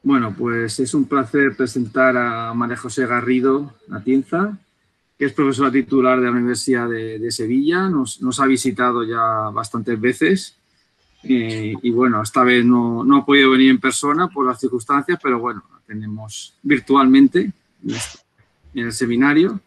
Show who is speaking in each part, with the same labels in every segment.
Speaker 1: Bueno, pues es un placer presentar a María José Garrido Atienza, que es profesora titular de la Universidad de Sevilla. Nos ha visitado ya bastantes veces y bueno, esta vez no ha podido venir en persona por las circunstancias, pero bueno, la tenemos virtualmente en el seminario.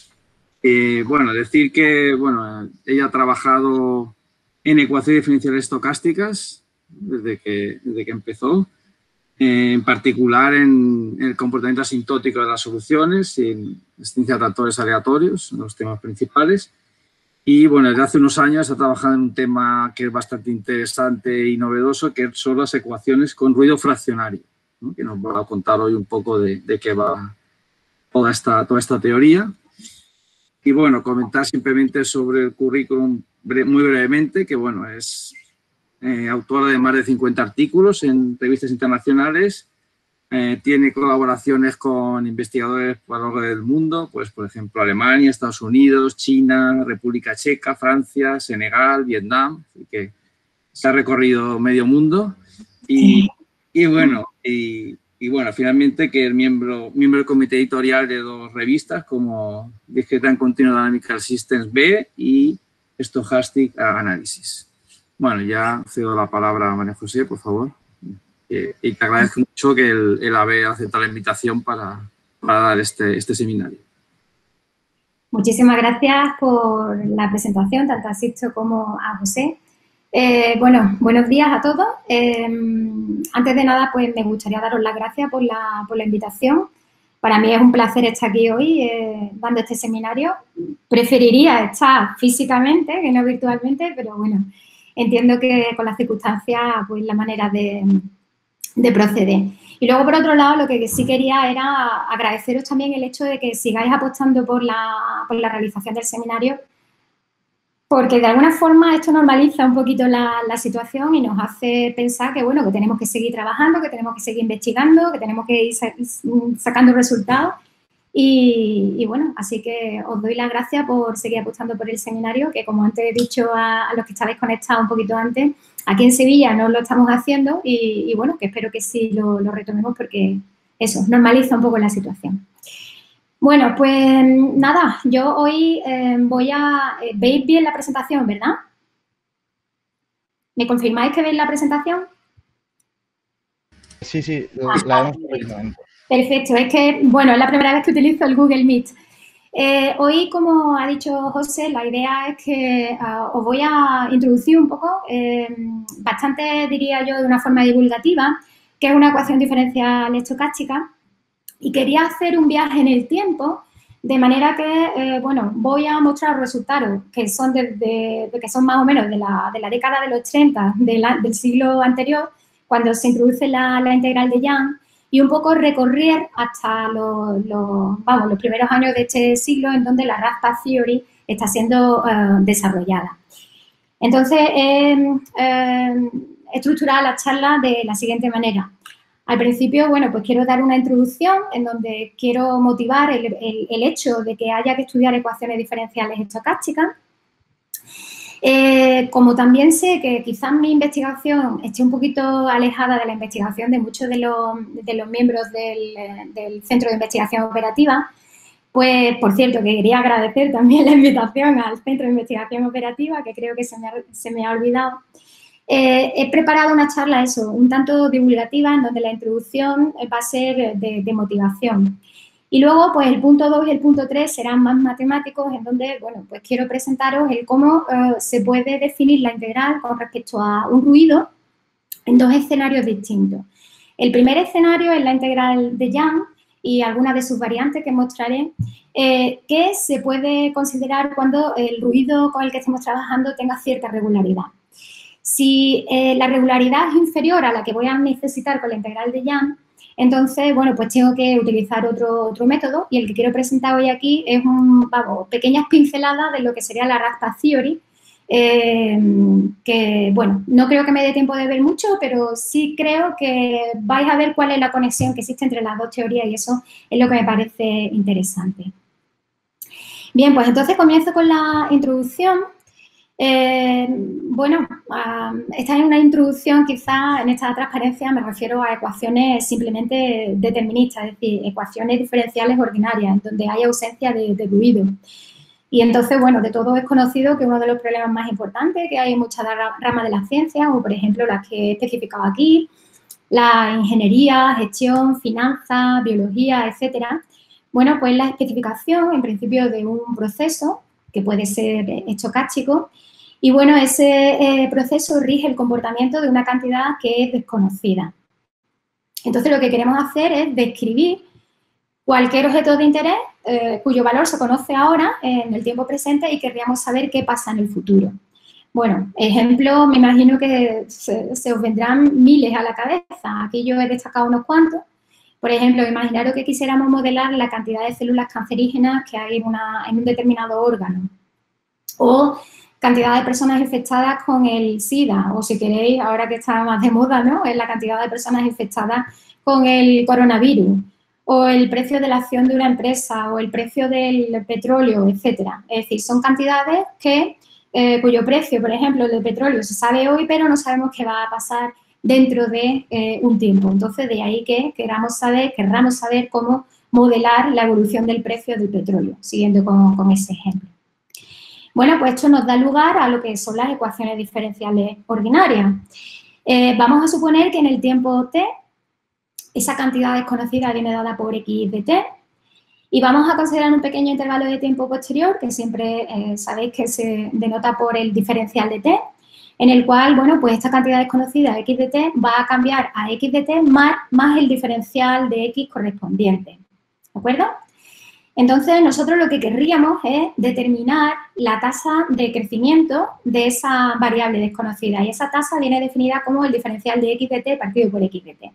Speaker 1: Bueno, decir que bueno, ella ha trabajado en ecuaciones diferenciales estocásticas desde que empezó. En particular en el comportamiento asintótico de las soluciones y en existencia de tractores aleatorios, son los temas principales. Y bueno, desde hace unos años ha trabajado en un tema que es bastante interesante y novedoso, que son las ecuaciones con ruido fraccionario, ¿no? Que nos va a contar hoy un poco de qué va toda esta teoría. Y bueno, comentar simplemente sobre el currículum muy brevemente, que bueno, es autora de más de 50 artículos en revistas internacionales, tiene colaboraciones con investigadores a lo largo del mundo, pues por ejemplo Alemania, Estados Unidos, China, República Checa, Francia, Senegal, Vietnam, así que se ha recorrido medio mundo y bueno, finalmente que es miembro del comité editorial de dos revistas como Discrete and Continuous Dynamical Systems B y Stochastic Analysis. Bueno, ya cedo la palabra a María José, por favor. Y te agradezco mucho que el haber aceptado la invitación para dar este seminario.
Speaker 2: Muchísimas gracias por la presentación, tanto a Sixto como a José. Bueno, buenos días a todos. Antes de nada, pues me gustaría daros las gracias por la invitación. Para mí es un placer estar aquí hoy dando este seminario. Preferiría estar físicamente que no virtualmente, pero bueno, entiendo que con las circunstancias, pues la manera de proceder. Y luego, por otro lado, lo que sí quería era agradeceros también el hecho de que sigáis apostando por la realización del seminario, porque de alguna forma esto normaliza un poquito la situación y nos hace pensar que, bueno, que tenemos que seguir trabajando, que tenemos que seguir investigando, que tenemos que ir sacando resultados. Y bueno, así que os doy las gracias por seguir apostando por el seminario, que como antes he dicho a los que estabais conectados un poquito antes, aquí en Sevilla no lo estamos haciendo y bueno, que espero que sí lo retomemos porque eso, normaliza un poco la situación. Bueno, pues nada, yo hoy ¿veis bien la presentación, verdad? ¿Me confirmáis que veis la presentación?
Speaker 3: Sí, la vemos perfectamente.
Speaker 2: Perfecto, es que, bueno, es la primera vez que utilizo el Google Meet. Hoy, como ha dicho José, la idea es que os voy a introducir un poco, bastante, diría yo, de una forma divulgativa, que es una ecuación diferencial estocástica, y quería hacer un viaje en el tiempo, de manera que, bueno, voy a mostrar resultados que son, que son más o menos de la década de los 30 del siglo anterior, cuando se introduce la integral de Young, y un poco recorrer hasta los primeros años de este siglo en donde la Raft Theory está siendo desarrollada. Entonces, he estructurado la charla de la siguiente manera. Al principio, bueno, pues quiero dar una introducción en donde quiero motivar el hecho de que haya que estudiar ecuaciones diferenciales estocásticas. Como también sé que quizás mi investigación esté un poquito alejada de la investigación de muchos de los miembros del Centro de Investigación Operativa, pues, por cierto, que quería agradecer también la invitación al Centro de Investigación Operativa, que creo que se me ha olvidado. He preparado una charla, un tanto divulgativa, en donde la introducción va a ser de motivación. Y luego, pues, el punto 2 y el punto 3 serán más matemáticos, en donde, bueno, pues quiero presentaros el cómo se puede definir la integral con respecto a un ruido en dos escenarios distintos. El primer escenario es la integral de Young y algunas de sus variantes que mostraré, que se puede considerar cuando el ruido con el que estamos trabajando tenga cierta regularidad. Si la regularidad es inferior a la que voy a necesitar con la integral de Young, entonces, bueno, pues tengo que utilizar otro método y el que quiero presentar hoy aquí es pequeñas pinceladas de lo que sería la Raft Theory, que, bueno, no creo que me dé tiempo de ver mucho, pero sí creo que vais a ver cuál es la conexión que existe entre las dos teorías y eso es lo que me parece interesante. Bien, pues entonces comienzo con la introducción. Bueno, esta es una introducción, quizás en esta transparencia me refiero a ecuaciones simplemente deterministas, es decir, ecuaciones diferenciales ordinarias, en donde hay ausencia de ruido. Y entonces, bueno, de todo es conocido que uno de los problemas más importantes que hay en muchas ramas de la ciencia, o por ejemplo las que he especificado aquí, la ingeniería, gestión, finanzas, biología, etcétera. Bueno, pues la especificación, en principio, de un proceso que puede ser estocástico, y bueno, ese proceso rige el comportamiento de una cantidad que es desconocida. Entonces, lo que queremos hacer es describir cualquier objeto de interés cuyo valor se conoce ahora en el tiempo presente y querríamos saber qué pasa en el futuro. Bueno, ejemplos, me imagino que se os vendrán miles a la cabeza. Aquí yo he destacado unos cuantos. Por ejemplo, imaginaros que quisiéramos modelar la cantidad de células cancerígenas que hay en un determinado órgano. O cantidad de personas infectadas con el SIDA, o si queréis, ahora que está más de moda, ¿no?, es la cantidad de personas infectadas con el coronavirus, o el precio de la acción de una empresa, o el precio del petróleo, etcétera. Es decir, son cantidades cuyo precio, por ejemplo, el del petróleo se sabe hoy, pero no sabemos qué va a pasar dentro de un tiempo. Entonces, de ahí que querramos saber cómo modelar la evolución del precio del petróleo, siguiendo con ese ejemplo. Bueno, pues esto nos da lugar a lo que son las ecuaciones diferenciales ordinarias. Vamos a suponer que en el tiempo t, esa cantidad desconocida viene dada por x de t, y vamos a considerar un pequeño intervalo de tiempo posterior, que siempre sabéis que se denota por el diferencial de t, en el cual, bueno, pues esta cantidad desconocida, x de t, va a cambiar a x de t más el diferencial de x correspondiente, ¿de acuerdo? Entonces, nosotros lo que querríamos es determinar la tasa de crecimiento de esa variable desconocida, y esa tasa viene definida como el diferencial de x de t partido por x de t.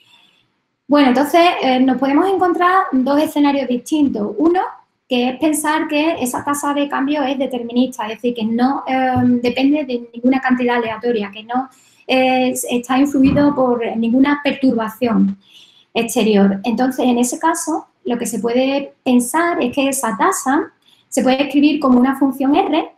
Speaker 2: Bueno, entonces nos podemos encontrar dos escenarios distintos. Uno, que es pensar que esa tasa de cambio es determinista, es decir, que no depende de ninguna cantidad aleatoria, que no está influido por ninguna perturbación exterior. Entonces, en ese caso, lo que se puede pensar es que esa tasa se puede escribir como una función R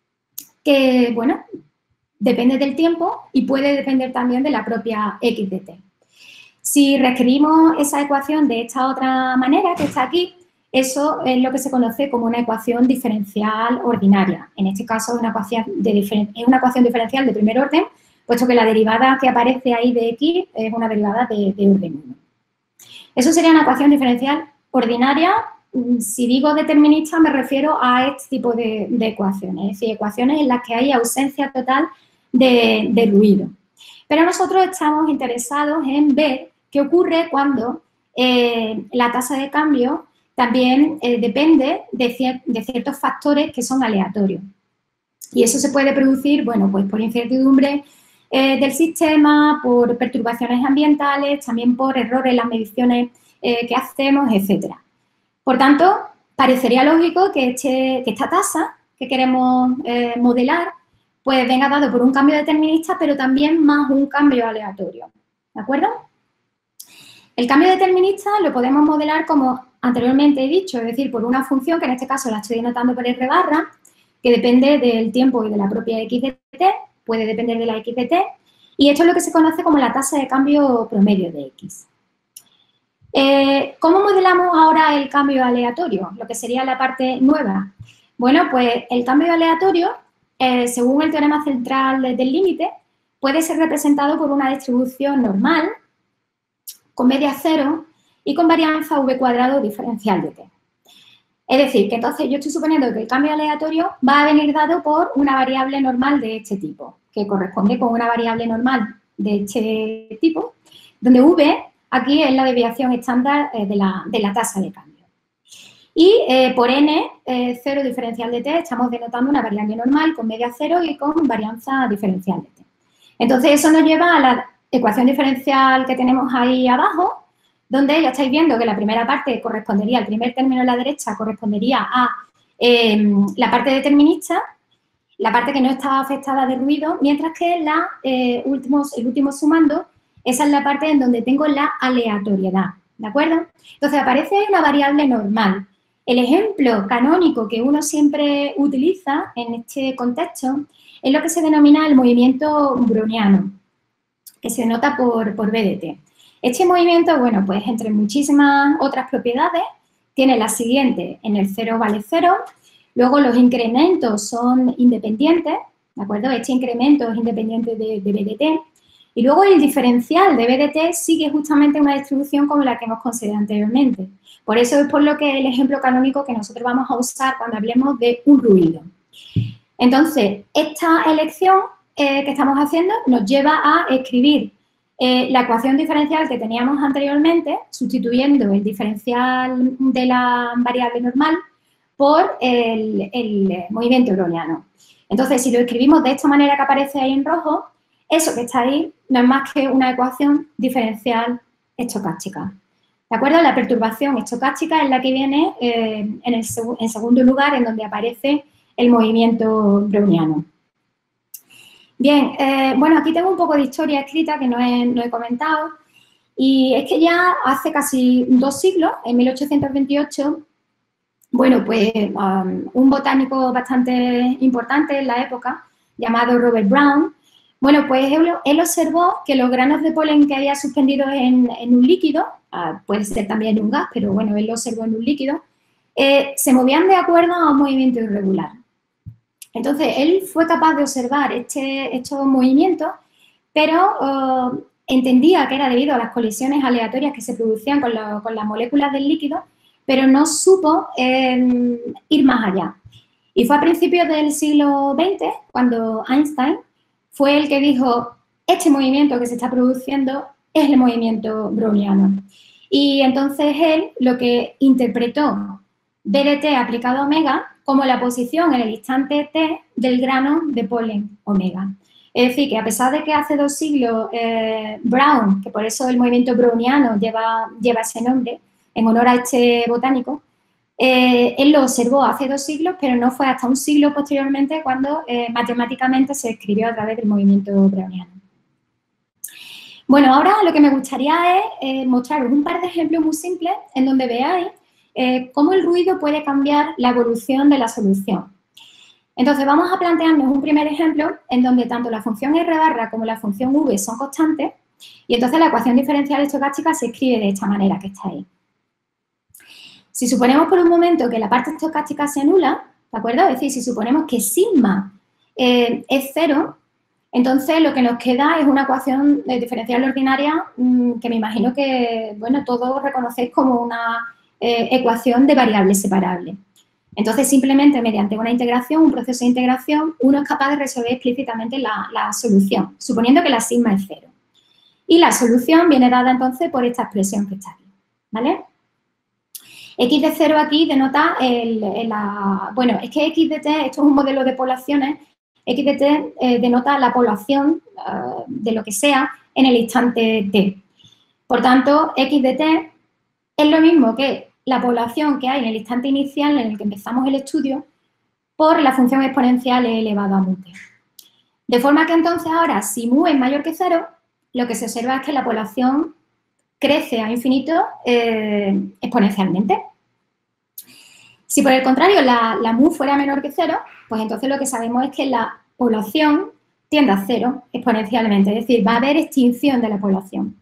Speaker 2: que, bueno, depende del tiempo y puede depender también de la propia x de t. Si reescribimos esa ecuación de esta otra manera, que está aquí, eso es lo que se conoce como una ecuación diferencial ordinaria. En este caso, es una ecuación diferencial de primer orden, puesto que la derivada que aparece ahí de x es una derivada de orden 1. Eso sería una ecuación diferencial ordinaria. Si digo determinista, me refiero a este tipo de ecuaciones, es decir, ecuaciones en las que hay ausencia total de ruido. Pero nosotros estamos interesados en ver qué ocurre cuando la tasa de cambio también depende de ciertos factores que son aleatorios. Y eso se puede producir, bueno, pues por incertidumbre del sistema, por perturbaciones ambientales, también por errores en las mediciones que hacemos, etcétera. Por tanto, parecería lógico que esta tasa que queremos modelar pues venga dado por un cambio determinista, pero también más un cambio aleatorio, ¿de acuerdo? El cambio determinista lo podemos modelar como anteriormente he dicho, es decir, por una función que en este caso la estoy denotando por R barra, que depende del tiempo y de la propia x de t, puede depender de la x de t, y esto es lo que se conoce como la tasa de cambio promedio de x. ¿Cómo modelamos ahora el cambio aleatorio? Lo que sería la parte nueva. Bueno, pues el cambio aleatorio, según el teorema central del límite, puede ser representado por una distribución normal, con media cero y con varianza v cuadrado diferencial de t. Es decir, que entonces yo estoy suponiendo que el cambio aleatorio va a venir dado por una variable normal de este tipo, que corresponde con una variable normal de este tipo, donde v aquí es la desviación estándar de la tasa de cambio. Y por n, cero diferencial de t, estamos denotando una variable normal con media cero y con varianza diferencial de t. Entonces, eso nos lleva a la ecuación diferencial que tenemos ahí abajo, donde ya estáis viendo que la primera parte correspondería, el primer término a la derecha correspondería a la parte determinista, la parte que no está afectada de ruido, mientras que el último sumando, esa es la parte en donde tengo la aleatoriedad, ¿de acuerdo? Entonces, aparece una variable normal El ejemplo canónico que uno siempre utiliza en este contexto es lo que se denomina el movimiento browniano, que se nota por BDT. Este movimiento, bueno, pues entre muchísimas otras propiedades, tiene las siguientes: en el 0 vale 0, luego los incrementos son independientes, ¿de acuerdo? Este incremento es independiente de BDT, y luego el diferencial de BDT sigue justamente una distribución como la que hemos considerado anteriormente. Por eso es por lo que el ejemplo canónico que nosotros vamos a usar cuando hablemos de un ruido. Entonces, esta elección que estamos haciendo nos lleva a escribir la ecuación diferencial que teníamos anteriormente, sustituyendo el diferencial de la variable normal por el movimiento browniano. Entonces, si lo escribimos de esta manera que aparece ahí en rojo, eso que está ahí no es más que una ecuación diferencial estocástica. ¿De acuerdo? La perturbación estocástica es la que viene en segundo lugar, en donde aparece el movimiento browniano. Bien, bueno, aquí tengo un poco de historia escrita que no he comentado, y es que ya hace casi 2 siglos, en 1828, bueno, pues un botánico bastante importante en la época, llamado Robert Brown, bueno, pues él observó que los granos de polen que había suspendidos en un líquido, puede ser también en un gas, pero bueno, él lo observó en un líquido, se movían de acuerdo a un movimiento irregular. Entonces, él fue capaz de observar estos movimientos, pero entendía que era debido a las colisiones aleatorias que se producían con las moléculas del líquido, pero no supo ir más allá. Y fue a principios del siglo XX cuando Einstein fue el que dijo: este movimiento que se está produciendo es el movimiento browniano. Y entonces él lo que interpretó BDT aplicado a omega como la posición en el instante t del grano de polen omega. Es decir, que a pesar de que hace 2 siglos Brown, que por eso el movimiento browniano lleva ese nombre, en honor a este botánico, él lo observó hace 2 siglos, pero no fue hasta un siglo posteriormente cuando matemáticamente se escribió a través del movimiento browniano. Bueno, ahora lo que me gustaría es mostraros un par de ejemplos muy simples en donde veáis cómo el ruido puede cambiar la evolución de la solución. Entonces, vamos a plantearnos un primer ejemplo en donde tanto la función R barra como la función V son constantes, y entonces la ecuación diferencial estocástica se escribe de esta manera que está ahí. Si suponemos por un momento que la parte estocástica se anula, ¿de acuerdo? Es decir, si suponemos que sigma es 0, entonces lo que nos queda es una ecuación diferencial ordinaria que me imagino que, bueno, todos reconocéis como una ecuación de variables separables. Entonces, simplemente mediante una integración, un proceso de integración, uno es capaz de resolver explícitamente la solución, suponiendo que la sigma es 0. Y la solución viene dada entonces por esta expresión que está aquí, ¿vale? X de 0 aquí denota bueno, es que X de t, esto es un modelo de poblaciones, X de t denota la población de lo que sea en el instante t. Por tanto, X de t es lo mismo que la población que hay en el instante inicial en el que empezamos el estudio por la función exponencial e elevado a mu t. De forma que entonces ahora, si mu es mayor que 0, lo que se observa es que la población crece a infinito exponencialmente. Si por el contrario la mu fuera menor que 0, pues entonces lo que sabemos es que la población tiende a 0 exponencialmente, es decir, va a haber extinción de la población.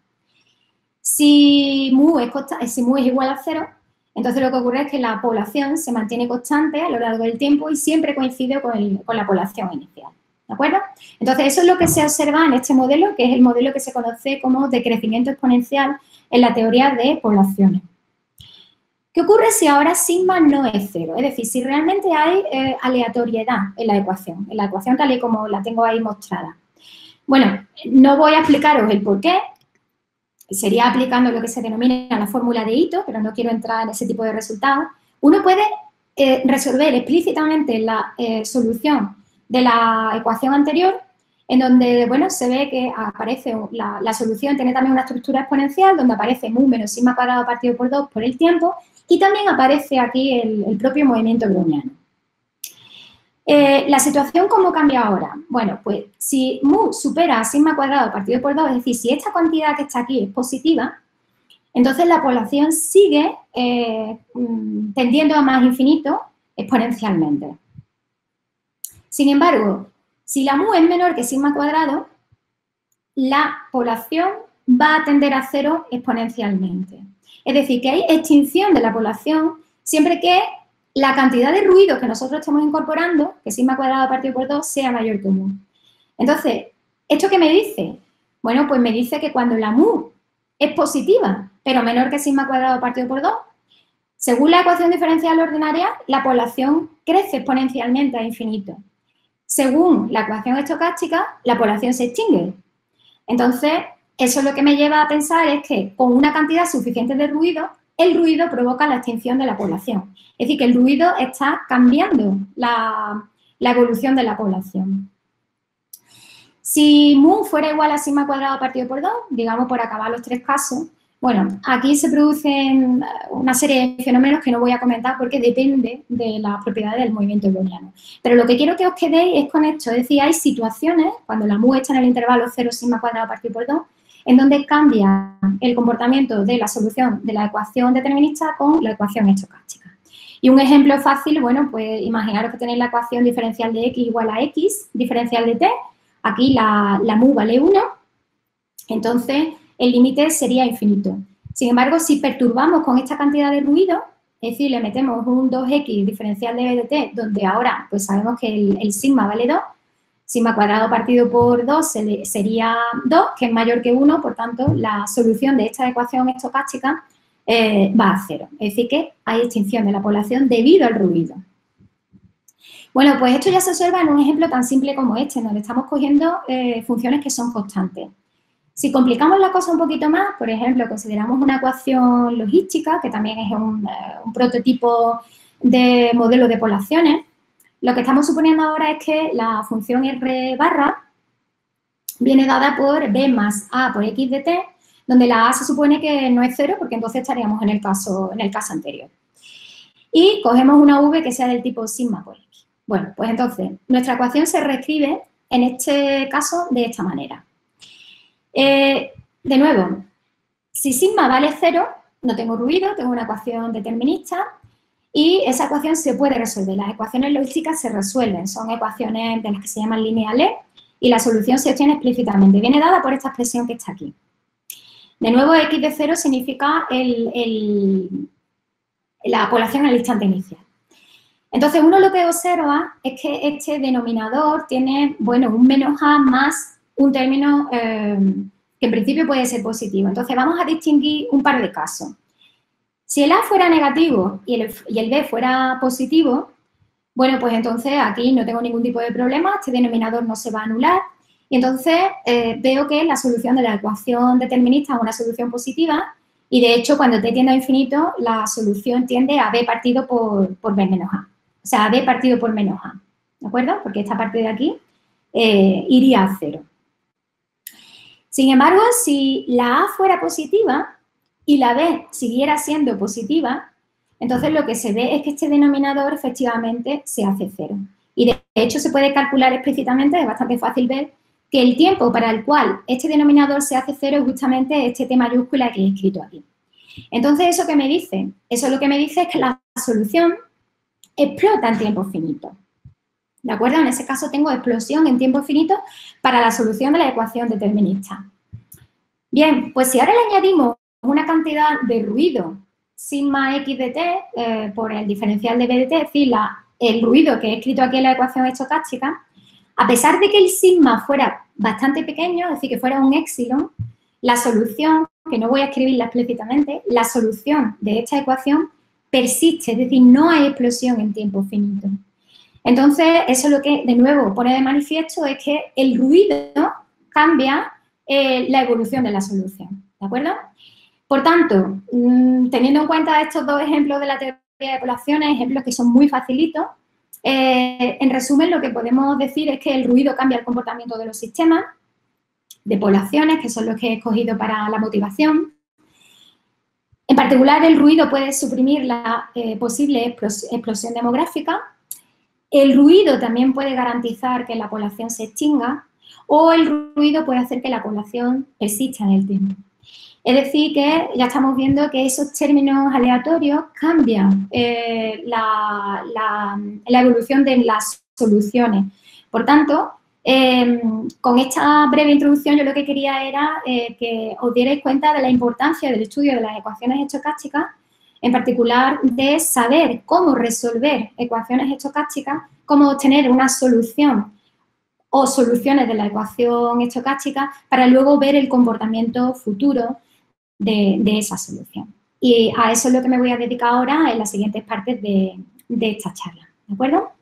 Speaker 2: Si mu es igual a 0, entonces lo que ocurre es que la población se mantiene constante a lo largo del tiempo y siempre coincide con la población inicial. ¿De acuerdo? Entonces, eso es lo que se observa en este modelo, que es el modelo que se conoce como de crecimiento exponencial en la teoría de poblaciones. ¿Qué ocurre si ahora sigma no es 0? Es decir, si realmente hay aleatoriedad en la ecuación tal y como la tengo ahí mostrada. Bueno, no voy a explicaros el por qué, sería aplicando lo que se denomina la fórmula de Ito, pero no quiero entrar en ese tipo de resultados. Uno puede resolver explícitamente la solución de la ecuación anterior, en donde, bueno, se ve que aparece la solución, tiene también una estructura exponencial, donde aparece mu menos sigma cuadrado partido por 2 por el tiempo, y también aparece aquí el propio movimiento browniano. La situación, ¿cómo cambia ahora? Bueno, pues si mu supera a sigma cuadrado partido por 2, es decir, si esta cantidad que está aquí es positiva, Entonces, la población sigue tendiendo a más infinito exponencialmente. Sin embargo, si la mu es menor que sigma cuadrado, la población va a tender a cero exponencialmente. Es decir, que hay extinción de la población siempre que la cantidad de ruido que nosotros estamos incorporando, que sigma cuadrado partido por 2, sea mayor que mu. Entonces, ¿esto qué me dice? Bueno, pues me dice que cuando la mu es positiva, pero menor que sigma cuadrado partido por 2, según la ecuación diferencial ordinaria, la población crece exponencialmente a infinito. Según la ecuación estocástica, la población se extingue. Entonces, eso lo que me lleva a pensar es que con una cantidad suficiente de ruido, el ruido provoca la extinción de la población. Es decir, que el ruido está cambiando la evolución de la población. Si mu fuera igual a sigma cuadrado partido por 2, digamos por acabar los tres casos, bueno, aquí se producen una serie de fenómenos que no voy a comentar porque depende de las propiedades del movimiento browniano. Pero lo que quiero que os quedéis es con esto, es decir, hay situaciones, cuando la mu está en el intervalo 0 sigma cuadrado partido por 2, en donde cambia el comportamiento de la solución de la ecuación determinista con la ecuación estocástica. Y un ejemplo fácil, bueno, pues imaginaros que tenéis la ecuación diferencial de x igual a x, diferencial de t, aquí la mu vale 1, entonces el límite sería infinito. Sin embargo, si perturbamos con esta cantidad de ruido, es decir, le metemos un 2x diferencial de b de t, donde ahora pues sabemos que el sigma vale 2, sigma cuadrado partido por 2 sería 2, que es mayor que 1, por tanto, la solución de esta ecuación estocástica va a 0. Es decir, que hay extinción de la población debido al ruido. Bueno, pues esto ya se observa en un ejemplo tan simple como este, donde estamos cogiendo funciones que son constantes. Si complicamos la cosa un poquito más, por ejemplo, consideramos una ecuación logística, que también es un prototipo de modelo de poblaciones, lo que estamos suponiendo ahora es que la función R barra viene dada por B más A por X de T, donde la A se supone que no es 0, porque entonces estaríamos en el caso anterior. Y cogemos una V que sea del tipo sigma por X. Bueno, pues entonces, nuestra ecuación se reescribe, en este caso, de esta manera. De nuevo, si sigma vale 0, no tengo ruido, tengo una ecuación determinista y esa ecuación se puede resolver. Las ecuaciones logísticas se resuelven, son ecuaciones de las que se llaman lineales y la solución se obtiene explícitamente. Viene dada por esta expresión que está aquí. De nuevo, x de 0 significa la población en el instante inicial. Entonces, uno lo que observa es que este denominador tiene, bueno, un menos a más un término que en principio puede ser positivo. Entonces, vamos a distinguir un par de casos. Si el A fuera negativo y el B fuera positivo, bueno, pues entonces aquí no tengo ningún tipo de problema, este denominador no se va a anular y entonces veo que la solución de la ecuación determinista es una solución positiva y, de hecho, cuando t tiende a infinito, la solución tiende a B partido por B menos A. O sea, a B partido por menos A, ¿de acuerdo? Porque esta parte de aquí iría a 0. Sin embargo, si la A fuera positiva y la B siguiera siendo positiva, entonces lo que se ve es que este denominador efectivamente se hace 0. Y de hecho se puede calcular explícitamente, es bastante fácil ver, que el tiempo para el cual este denominador se hace 0 es justamente este T mayúscula que he escrito aquí. Entonces, ¿eso qué me dice? Eso lo que me dice es que la solución explota en tiempo finito. ¿De acuerdo? En ese caso tengo explosión en tiempo finito para la solución de la ecuación determinista. Bien, pues si ahora le añadimos una cantidad de ruido sigma x de t por el diferencial de b de t, es decir, el ruido que he escrito aquí en la ecuación estocástica, a pesar de que el sigma fuera bastante pequeño, es decir, que fuera un épsilon, la solución, que no voy a escribirla explícitamente, la solución de esta ecuación persiste, es decir, no hay explosión en tiempo finito. Entonces, eso lo que, de nuevo, pone de manifiesto es que el ruido cambia la evolución de la solución, ¿de acuerdo? Por tanto, teniendo en cuenta estos dos ejemplos de la teoría de poblaciones, ejemplos que son muy facilitos, en resumen, lo que podemos decir es que el ruido cambia el comportamiento de los sistemas de poblaciones, que son los que he escogido para la motivación. En particular, el ruido puede suprimir la posible explosión demográfica. El ruido también puede garantizar que la población se extinga o el ruido puede hacer que la población persista en el tiempo. Es decir, que ya estamos viendo que esos términos aleatorios cambian la evolución de las soluciones. Por tanto, con esta breve introducción yo lo que quería era que os dierais cuenta de la importancia del estudio de las ecuaciones estocásticas, en particular de saber cómo resolver ecuaciones estocásticas, cómo obtener una solución o soluciones de la ecuación estocástica para luego ver el comportamiento futuro de esa solución. Y a eso es lo que me voy a dedicar ahora en las siguientes partes de esta charla, ¿de acuerdo?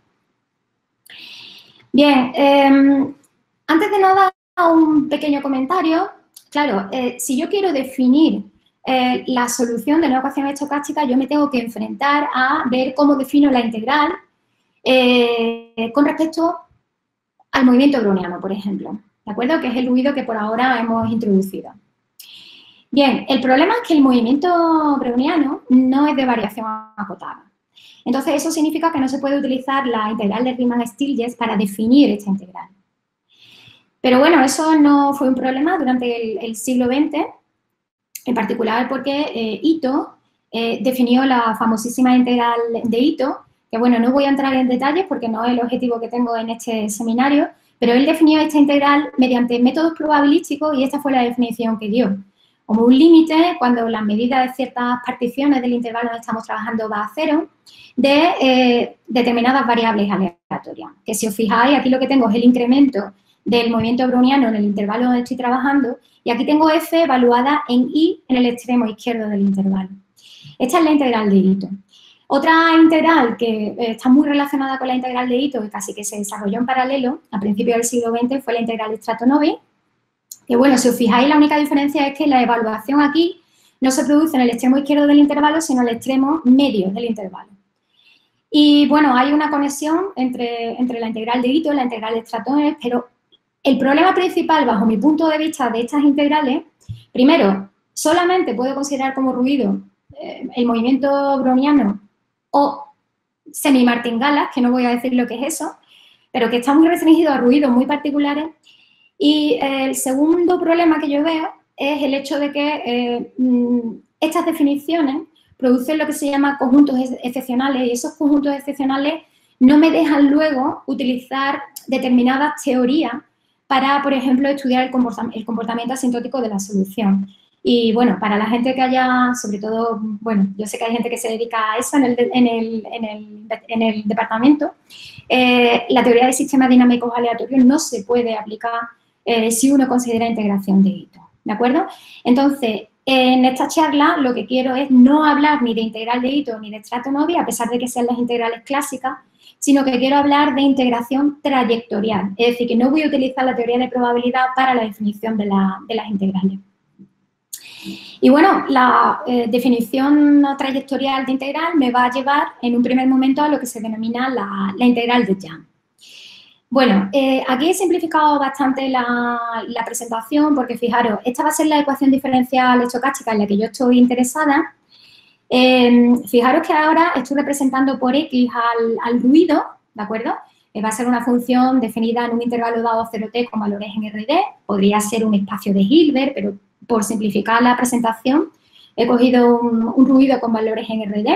Speaker 2: Bien, antes de nada, un pequeño comentario. Claro, si yo quiero definir la solución de una ecuación estocástica, yo me tengo que enfrentar a ver cómo defino la integral con respecto al movimiento browniano, por ejemplo, ¿de acuerdo? Que es el ruido que por ahora hemos introducido. Bien, el problema es que el movimiento browniano no es de variación acotada. Entonces, eso significa que no se puede utilizar la integral de Riemann-Stieltjes para definir esta integral. Pero bueno, eso no fue un problema durante el siglo XX, en particular porque Ito definió la famosísima integral de Ito, que bueno, no voy a entrar en detalles porque no es el objetivo que tengo en este seminario, pero él definió esta integral mediante métodos probabilísticos y esta fue la definición que dio. Como un límite, cuando la medida de ciertas particiones del intervalo donde estamos trabajando va a cero, de determinadas variables aleatorias. Que si os fijáis, aquí lo que tengo es el incremento del movimiento browniano en el intervalo donde estoy trabajando y aquí tengo f evaluada en i en el extremo izquierdo del intervalo. Esta es la integral de Ito. Otra integral que está muy relacionada con la integral de Ito y casi que se desarrolló en paralelo a principios del siglo XX fue la integral de Stratonovi, que bueno, si os fijáis, la única diferencia es que la evaluación aquí no se produce en el extremo izquierdo del intervalo, sino en el extremo medio del intervalo. Y bueno, hay una conexión entre la integral de Ito y la integral de Stratonovi, pero el problema principal, bajo mi punto de vista, de estas integrales, primero, solamente puedo considerar como ruido el movimiento browniano o semi-martingalas, que no voy a decir lo que es eso, pero que está muy restringido a ruidos muy particulares. Y el segundo problema que yo veo es el hecho de que estas definiciones producen lo que se llama conjuntos excepcionales y esos conjuntos excepcionales no me dejan luego utilizar determinadas teorías para, por ejemplo, estudiar el comportamiento asintótico de la solución. Y, bueno, para la gente que haya, sobre todo, bueno, yo sé que hay gente que se dedica a eso en el departamento, la teoría de sistemas dinámicos aleatorios no se puede aplicar si uno considera integración de Ito, ¿de acuerdo? Entonces, en esta charla lo que quiero es no hablar ni de integral de Ito ni de Stratonovi, a pesar de que sean las integrales clásicas, sino que quiero hablar de integración trayectorial, es decir, que no voy a utilizar la teoría de probabilidad para la definición de las integrales. Y bueno, la definición trayectorial de integral me va a llevar en un primer momento a lo que se denomina la integral de Young. Bueno, aquí he simplificado bastante la presentación porque, fijaros, esta va a ser la ecuación diferencial estocástica en la que yo estoy interesada. Fijaros que ahora estoy representando por X al ruido, ¿de acuerdo? Va a ser una función definida en un intervalo dado 0t con valores en RD. Podría ser un espacio de Hilbert, pero por simplificar la presentación he cogido un ruido con valores en RD.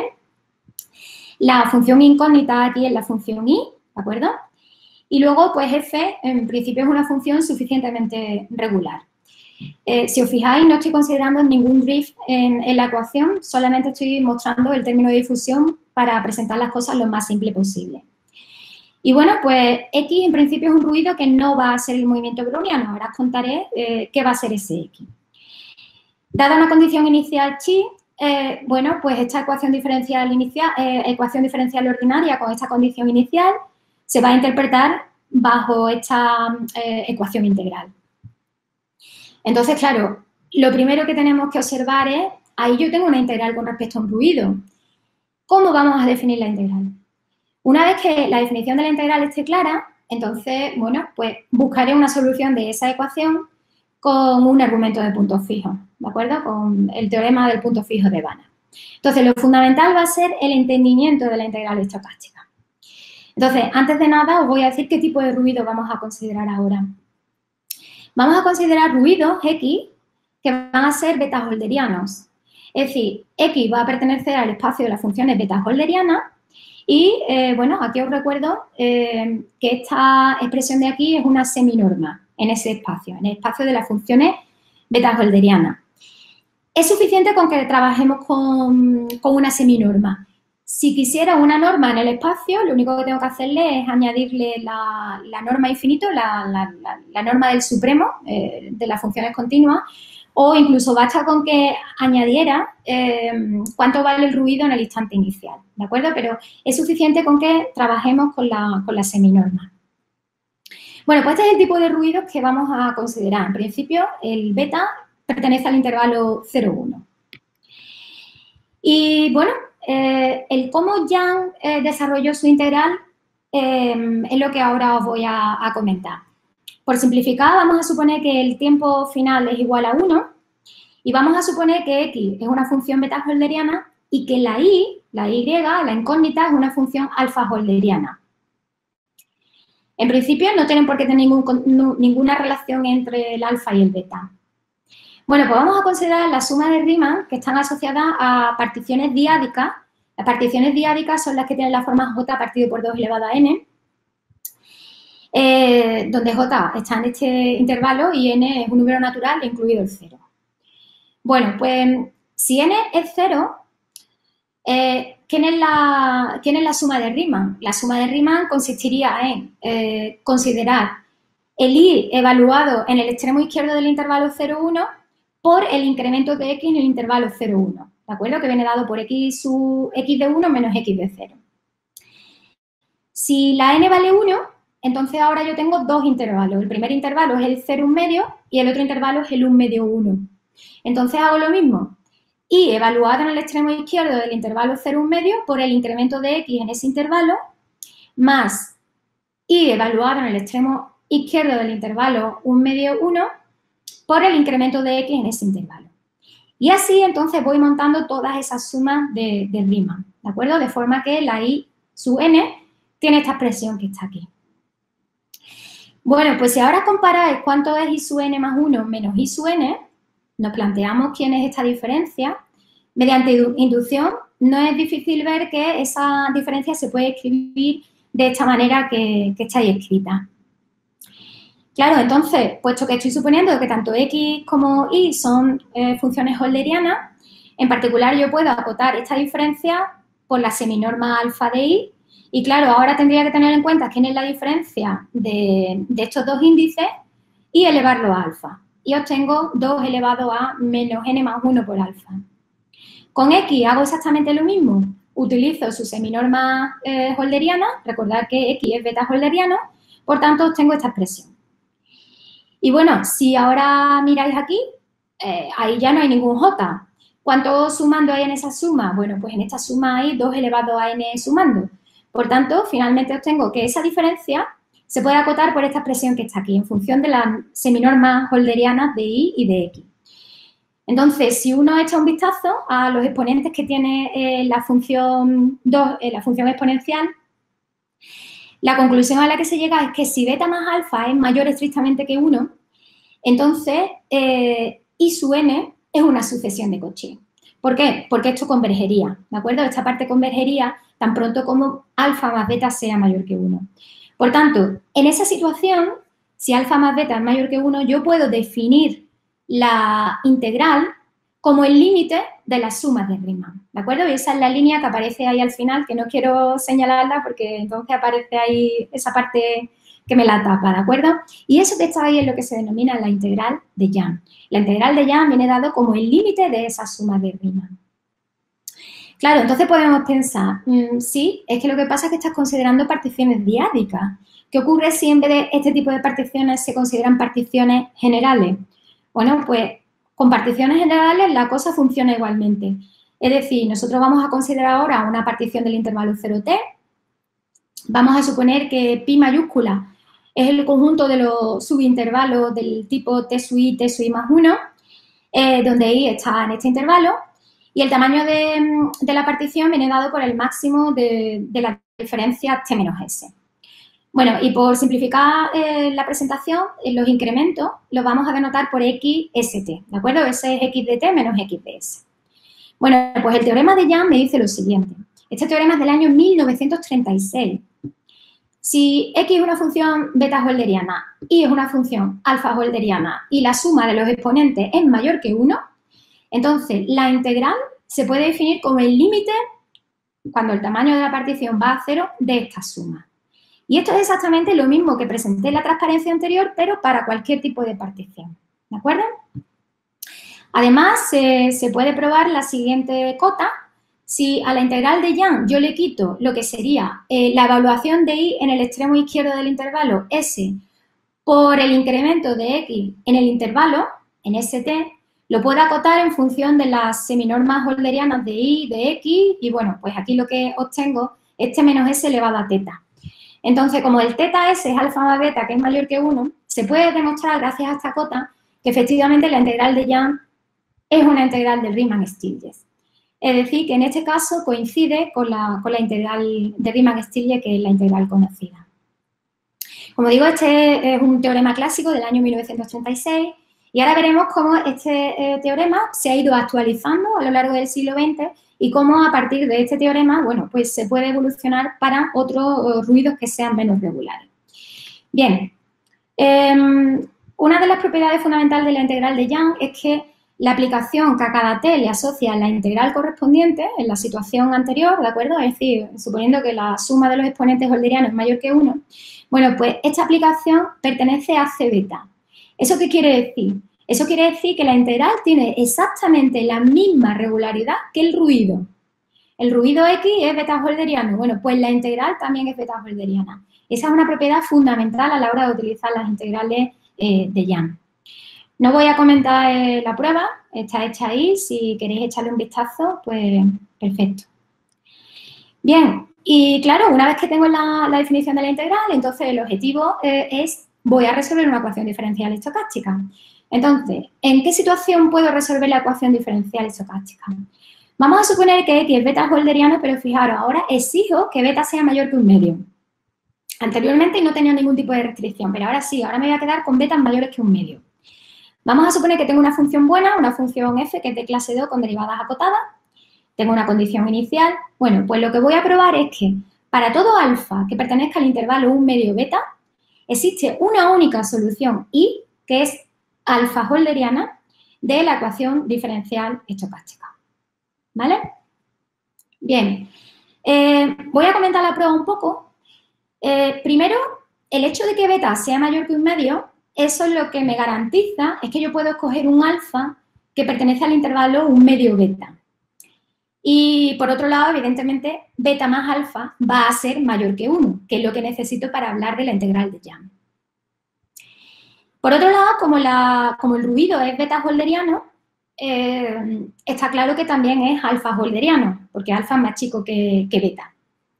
Speaker 2: La función incógnita aquí es la función I, ¿de acuerdo? Y luego, pues, f, en principio, es una función suficientemente regular. Si os fijáis, no estoy considerando ningún drift en la ecuación, solamente estoy mostrando el término de difusión para presentar las cosas lo más simple posible. Y bueno, pues X en principio es un ruido que no va a ser el movimiento browniano. Ahora os contaré qué va a ser ese X. Dada una condición inicial chi, bueno, pues esta ecuación diferencial ordinaria con esta condición inicial se va a interpretar bajo esta ecuación integral. Entonces, claro, lo primero que tenemos que observar es, ahí yo tengo una integral con respecto a un ruido. ¿Cómo vamos a definir la integral? Una vez que la definición de la integral esté clara, entonces, bueno, pues buscaré una solución de esa ecuación con un argumento de puntos fijos, ¿de acuerdo? Con el teorema del punto fijo de Banach. Entonces, lo fundamental va a ser el entendimiento de la integral estocástica. Entonces, antes de nada, os voy a decir qué tipo de ruido vamos a considerar ahora. Vamos a considerar ruidos X que van a ser beta-holderianos. Es decir, X va a pertenecer al espacio de las funciones beta-holderianas y, bueno, aquí os recuerdo que esta expresión de aquí es una seminorma en ese espacio, en el espacio de las funciones beta-holderianas. Es suficiente con que trabajemos con una seminorma. Si quisiera una norma en el espacio, lo único que tengo que hacerle es añadirle la norma infinito, la norma del supremo de las funciones continuas, o incluso basta con que añadiera cuánto vale el ruido en el instante inicial, ¿de acuerdo? Pero es suficiente con que trabajemos con la seminorma. Bueno, pues este es el tipo de ruidos que vamos a considerar. En principio, el beta pertenece al intervalo 0,1. Y, bueno, el cómo Young desarrolló su integral es lo que ahora os voy a comentar. Por simplificar, vamos a suponer que el tiempo final es igual a 1 y vamos a suponer que X es una función beta-holderiana y que la Y, la incógnita, es una función alfa-holderiana. En principio, no tienen por qué tener ninguna relación entre el alfa y el beta. Bueno, pues vamos a considerar la suma de Riemann que están asociadas a particiones diádicas. Las particiones diádicas son las que tienen la forma J partido por 2 elevado a n, donde J está en este intervalo y n es un número natural, incluido el 0. Bueno, pues si n es 0, ¿quién es la suma de Riemann? La suma de Riemann consistiría en considerar el I evaluado en el extremo izquierdo del intervalo 0,1 por el incremento de X en el intervalo 0,1, ¿de acuerdo? Que viene dado por X de 1 menos X de 0. Si la n vale 1, entonces ahora yo tengo dos intervalos. El primer intervalo es el 0,1 y el otro intervalo es el 1,1. Entonces hago lo mismo. Y evaluado en el extremo izquierdo del intervalo 0,1 por el incremento de X en ese intervalo, más Y evaluado en el extremo izquierdo del intervalo 1,1 por el incremento de X en ese intervalo. Y así, entonces, voy montando todas esas sumas de Riemann, ¿de acuerdo? De forma que la I sub n tiene esta expresión que está aquí. Bueno, pues si ahora comparáis cuánto es I sub n más 1 menos I sub n, nos planteamos quién es esta diferencia. Mediante inducción, no es difícil ver que esa diferencia se puede escribir de esta manera que está ahí escrita. Claro, entonces, puesto que estoy suponiendo que tanto X como Y son funciones holderianas, en particular yo puedo acotar esta diferencia por la seminorma alfa de Y, y claro, ahora tendría que tener en cuenta quién es la diferencia de estos dos índices y elevarlo a alfa. Y obtengo 2 elevado a menos n más 1 por alfa. Con X hago exactamente lo mismo. Utilizo su seminorma holderiana, recordad que X es beta holderiano, por tanto obtengo esta expresión. Y bueno, si ahora miráis aquí, ahí ya no hay ningún J. ¿Cuánto sumando hay en esa suma? Bueno, pues en esta suma hay 2 elevado a n sumando. Por tanto, finalmente obtengo que esa diferencia se puede acotar por esta expresión que está aquí, en función de las seminormas holderianas de Y y de X. Entonces, si uno echa un vistazo a los exponentes que tiene la función exponencial, la conclusión a la que se llega es que si beta más alfa es mayor estrictamente que 1, entonces I sub n es una sucesión de Cauchy. ¿Por qué? Porque esto convergería, ¿de acuerdo? Esta parte convergería tan pronto como alfa más beta sea mayor que 1. Por tanto, en esa situación, si alfa más beta es mayor que 1, yo puedo definir la integral como el límite de las sumas de Riemann, ¿de acuerdo? Y esa es la línea que aparece ahí al final, que no quiero señalarla porque entonces aparece ahí esa parte que me la tapa, ¿de acuerdo? Y eso que está ahí es lo que se denomina la integral de Young. La integral de Young viene dado como el límite de esas sumas de Riemann. Claro, entonces podemos pensar, sí, es que lo que pasa es que estás considerando particiones diádicas. ¿Qué ocurre si en vez de este tipo de particiones se consideran particiones generales? Bueno, pues con particiones generales la cosa funciona igualmente. Es decir, nosotros vamos a considerar ahora una partición del intervalo 0t. Vamos a suponer que pi mayúscula es el conjunto de los subintervalos del tipo t sub i más 1, donde i está en este intervalo. Y el tamaño de la partición viene dado por el máximo de la diferencia t menos s. Bueno, y por simplificar la presentación, los incrementos los vamos a denotar por XST, ¿de acuerdo? Ese es x de t menos x de s. Bueno, pues el teorema de Young me dice lo siguiente. Este teorema es del año 1936. Si x es una función beta-holderiana y es una función alfa-holderiana y la suma de los exponentes es mayor que 1, entonces la integral se puede definir como el límite, cuando el tamaño de la partición va a 0, de esta suma. Y esto es exactamente lo mismo que presenté en la transparencia anterior, pero para cualquier tipo de partición. ¿De acuerdo? Además, se puede probar la siguiente cota. Si a la integral de Young yo le quito lo que sería la evaluación de y en el extremo izquierdo del intervalo s por el incremento de x en el intervalo, en st, lo puedo acotar en función de las seminormas holderianas de y, de x, y bueno, pues aquí lo que obtengo es t menos s elevado a teta. Entonces, como el teta s es alfa más beta, que es mayor que 1, se puede demostrar, gracias a esta cota, que efectivamente la integral de Young es una integral de Riemann-Stieltjes. Es decir, que en este caso coincide con la integral de Riemann-Stieltjes, que es la integral conocida. Como digo, este es un teorema clásico del año 1936 y ahora veremos cómo este teorema se ha ido actualizando a lo largo del siglo XX y cómo a partir de este teorema, bueno, pues se puede evolucionar para otros ruidos que sean menos regulares. Bien, una de las propiedades fundamentales de la integral de Young es que la aplicación que a cada t le asocia la integral correspondiente en la situación anterior, ¿de acuerdo? Es decir, suponiendo que la suma de los exponentes holderianos es mayor que 1, bueno, pues esta aplicación pertenece a c beta. ¿Eso qué quiere decir? Eso quiere decir que la integral tiene exactamente la misma regularidad que el ruido. El ruido x es beta-holderiano. Bueno, pues la integral también es beta-holderiana. Esa es una propiedad fundamental a la hora de utilizar las integrales de Young. No voy a comentar la prueba, está hecha ahí. Si queréis echarle un vistazo, pues perfecto. Bien, y claro, una vez que tengo la definición de la integral, entonces el objetivo es, voy a resolver una ecuación diferencial estocástica. Entonces, ¿en qué situación puedo resolver la ecuación diferencial estocástica? Vamos a suponer que x es beta-holderiano, pero fijaros, ahora exijo que beta sea mayor que 1 medio. Anteriormente no tenía ningún tipo de restricción, pero ahora sí, ahora me voy a quedar con betas mayores que 1 medio. Vamos a suponer que tengo una función buena, una función f que es de clase 2 con derivadas acotadas. Tengo una condición inicial. Bueno, pues lo que voy a probar es que para todo alfa que pertenezca al intervalo 1 medio beta, existe una única solución y, que es alfa holderiana, de la ecuación diferencial estocástica. ¿Vale? Bien, voy a comentar la prueba un poco. Primero, el hecho de que beta sea mayor que 1 medio, eso es lo que me garantiza, es que yo puedo escoger un alfa que pertenece al intervalo 1 medio beta. Y por otro lado, evidentemente, beta más alfa va a ser mayor que 1, que es lo que necesito para hablar de la integral de Young. Por otro lado, como el ruido es beta-holderiano, está claro que también es alfa-holderiano, porque alfa es más chico que beta.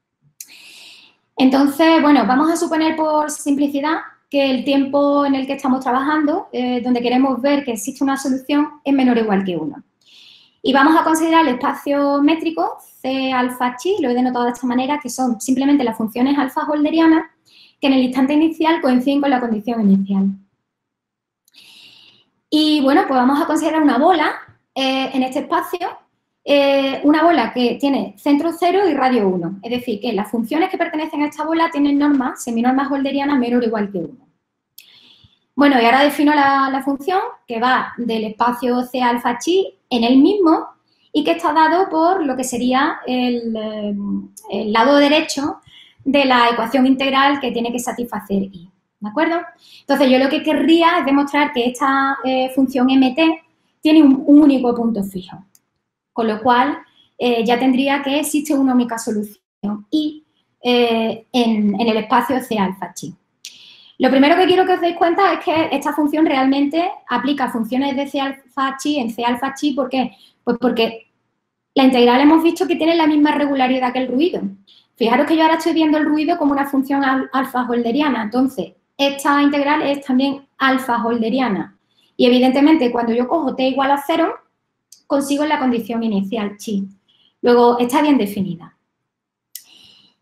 Speaker 2: Entonces, bueno, vamos a suponer por simplicidad que el tiempo en el que estamos trabajando, donde queremos ver que existe una solución, es menor o igual que 1. Y vamos a considerar el espacio métrico C alfa chi, lo he denotado de esta manera, que son simplemente las funciones alfa holderianas que en el instante inicial coinciden con la condición inicial. Y bueno, pues vamos a considerar una bola en este espacio, una bola que tiene centro 0 y radio 1. Es decir, que las funciones que pertenecen a esta bola tienen normas, seminormas holderianas menor o igual que 1. Bueno, y ahora defino la función que va del espacio C alfa chi en el mismo y que está dado por lo que sería el lado derecho de la ecuación integral que tiene que satisfacer y. ¿De acuerdo? Entonces, yo lo que querría es demostrar que esta función mt tiene un único punto fijo. Con lo cual, ya tendría que existe una única solución y en el espacio C alfa chi. Lo primero que quiero que os deis cuenta es que esta función realmente aplica funciones de C alfa chi en C alfa chi. ¿Por qué? Pues porque la integral hemos visto que tiene la misma regularidad que el ruido. Fijaros que yo ahora estoy viendo el ruido como una función alfa holderiana. Entonces, esta integral es también alfa holderiana. Y evidentemente, cuando yo cojo t igual a 0, consigo la condición inicial chi. Luego, está bien definida.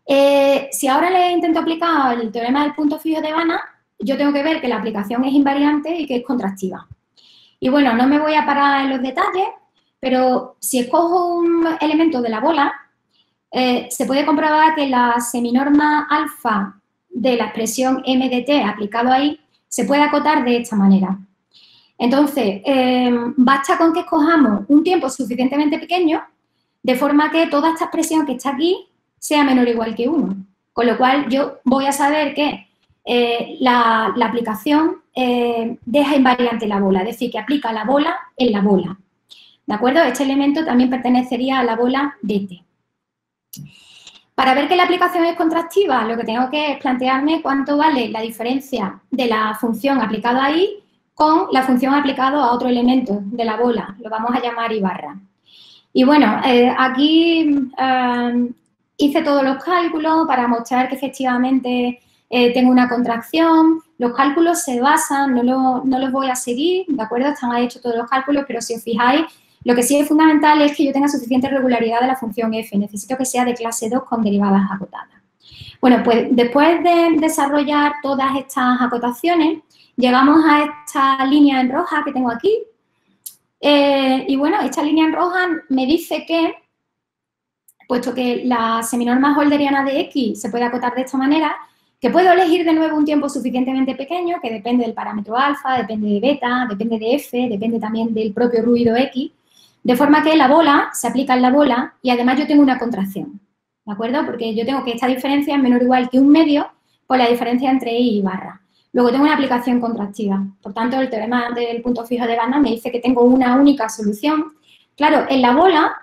Speaker 2: Si ahora le intento aplicar el teorema del punto fijo de Banach, yo tengo que ver que la aplicación es invariante y que es contractiva. Y bueno, no me voy a parar en los detalles, pero si escojo un elemento de la bola, se puede comprobar que la seminorma alfa de la expresión m de t aplicado ahí se puede acotar de esta manera. Entonces, basta con que escojamos un tiempo suficientemente pequeño de forma que toda esta expresión que está aquí sea menor o igual que 1. Con lo cual, yo voy a saber que la aplicación deja invariante la bola, es decir, que aplica la bola en la bola. ¿De acuerdo? Este elemento también pertenecería a la bola dt. Para ver que la aplicación es contractiva, lo que tengo que es plantearme cuánto vale la diferencia de la función aplicada ahí con la función aplicada a otro elemento de la bola. Lo vamos a llamar Ibarra. Y bueno, aquí hice todos los cálculos para mostrar que efectivamente tengo una contracción. Los cálculos se basan, no los voy a seguir, ¿de acuerdo? Están ahí hechos todos los cálculos, pero si os fijáis, lo que sí es fundamental es que yo tenga suficiente regularidad de la función f. Necesito que sea de clase 2 con derivadas acotadas. Bueno, pues después de desarrollar todas estas acotaciones, llegamos a esta línea en roja que tengo aquí. Y bueno, esta línea en roja me dice que, puesto que la seminorma holderiana de X se puede acotar de esta manera, que puedo elegir de nuevo un tiempo suficientemente pequeño, que depende del parámetro alfa, depende de beta, depende de f, depende también del propio ruido X, de forma que la bola se aplica en la bola y además yo tengo una contracción, ¿de acuerdo? Porque yo tengo que esta diferencia es menor o igual que 1 medio por la diferencia entre I y barra. Luego tengo una aplicación contractiva. Por tanto, el teorema del punto fijo de Banach me dice que tengo una única solución. Claro, en la bola,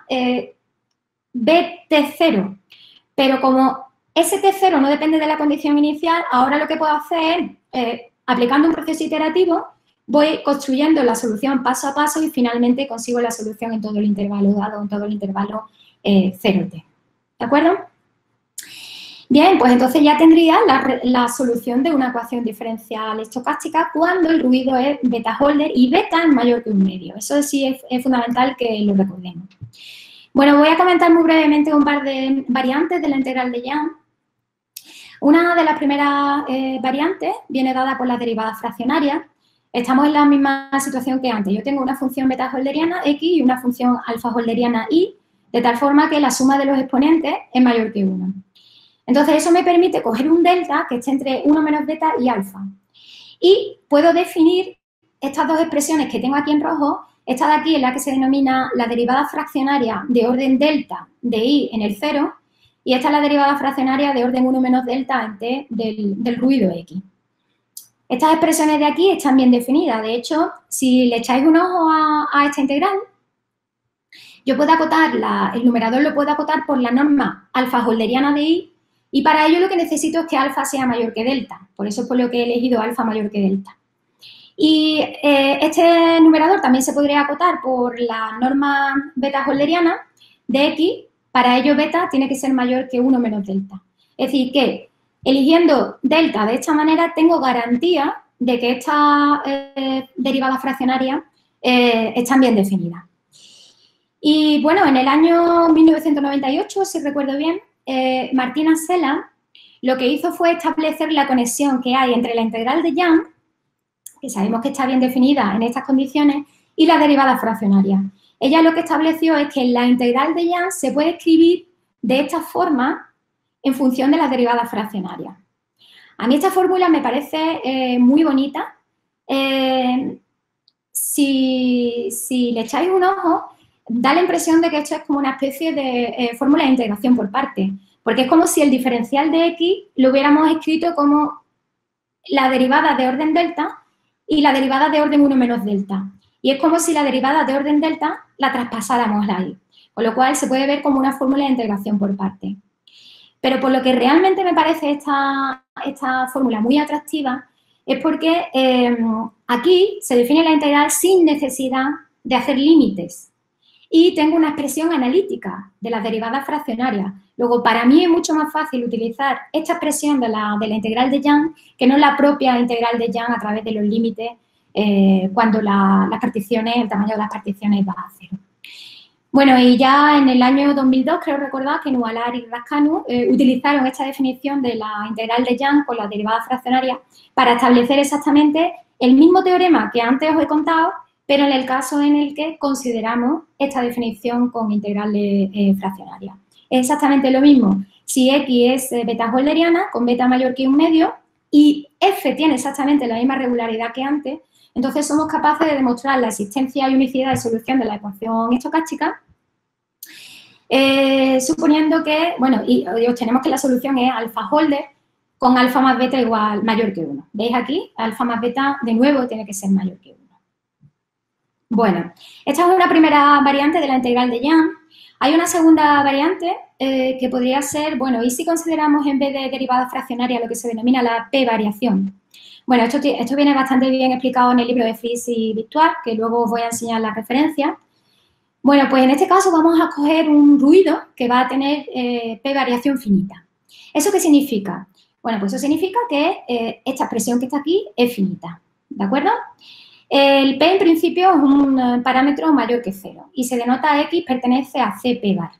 Speaker 2: BT0, pero como ese T0 no depende de la condición inicial, ahora lo que puedo hacer es, aplicando un proceso iterativo, voy construyendo la solución paso a paso y finalmente consigo la solución en todo el intervalo dado, en todo el intervalo 0t. ¿De acuerdo? Bien, pues entonces ya tendría la solución de una ecuación diferencial estocástica cuando el ruido es beta Holder y beta es mayor que 1 medio. Eso sí es fundamental que lo recordemos. Bueno, voy a comentar muy brevemente un par de variantes de la integral de Young. Una de las primeras variantes viene dada por las derivadas fraccionarias. Estamos en la misma situación que antes. Yo tengo una función beta holderiana X y una función alfa holderiana Y, de tal forma que la suma de los exponentes es mayor que 1. Entonces, eso me permite coger un delta que esté entre 1 menos beta y alfa. Y puedo definir estas dos expresiones que tengo aquí en rojo. Esta de aquí es la que se denomina la derivada fraccionaria de orden delta de I en el 0. Y esta es la derivada fraccionaria de orden 1 menos delta en T del ruido X. Estas expresiones de aquí están bien definidas. De hecho, si le echáis un ojo a esta integral, yo puedo acotar, el numerador lo puedo acotar por la norma alfa holderiana de I, y para ello lo que necesito es que alfa sea mayor que delta. Por eso es por lo que he elegido alfa mayor que delta. Y este numerador también se podría acotar por la norma beta holderiana de X. Para ello beta tiene que ser mayor que 1 menos delta. Es decir, que eligiendo delta de esta manera tengo garantía de que estas derivadas fraccionarias están bien definidas. Y bueno, en el año 1998, si recuerdo bien, Martina Sela lo que hizo fue establecer la conexión que hay entre la integral de Young, que sabemos que está bien definida en estas condiciones, y la derivada fraccionaria. Ella lo que estableció es que la integral de Young se puede escribir de esta forma en función de las derivadas fraccionarias. A mí esta fórmula me parece muy bonita. Si le echáis un ojo, da la impresión de que esto es como una especie de fórmula de integración por partes, porque es como si el diferencial de X lo hubiéramos escrito como la derivada de orden delta y la derivada de orden 1 menos delta. Y es como si la derivada de orden delta la traspasáramos ahí, con lo cual se puede ver como una fórmula de integración por partes. Pero por lo que realmente me parece esta fórmula muy atractiva es porque aquí se define la integral sin necesidad de hacer límites. Y tengo una expresión analítica de las derivadas fraccionarias. Luego, para mí es mucho más fácil utilizar esta expresión de la integral de Young que no la propia integral de Young a través de los límites cuando el tamaño de las particiones va a 0. Bueno, y ya en el año 2002, creo recordar que Nualar y Raskanu utilizaron esta definición de la integral de Young con la derivada fraccionaria para establecer exactamente el mismo teorema que antes os he contado, pero en el caso en el que consideramos esta definición con integrales fraccionarias. Es exactamente lo mismo si X es beta hölderiana con beta mayor que 1/2 y F tiene exactamente la misma regularidad que antes. Entonces, somos capaces de demostrar la existencia y unicidad de solución de la ecuación estocástica, suponiendo que, bueno, y obtenemos que la solución es alfa Hölder con alfa más beta igual mayor que 1. ¿Veis aquí? Alfa más beta, de nuevo, tiene que ser mayor que 1. Bueno, esta es una primera variante de la integral de Young. Hay una segunda variante que podría ser, bueno, y si consideramos en vez de derivada fraccionaria lo que se denomina la p-variación. Bueno, esto viene bastante bien explicado en el libro de Fritz y Victoire, que luego os voy a enseñar la referencia. Bueno, pues en este caso vamos a coger un ruido que va a tener p-variación finita. ¿Eso qué significa? Bueno, pues eso significa que esta expresión que está aquí es finita, ¿de acuerdo? El p en principio es un parámetro mayor que 0 y se denota x pertenece a cp bar.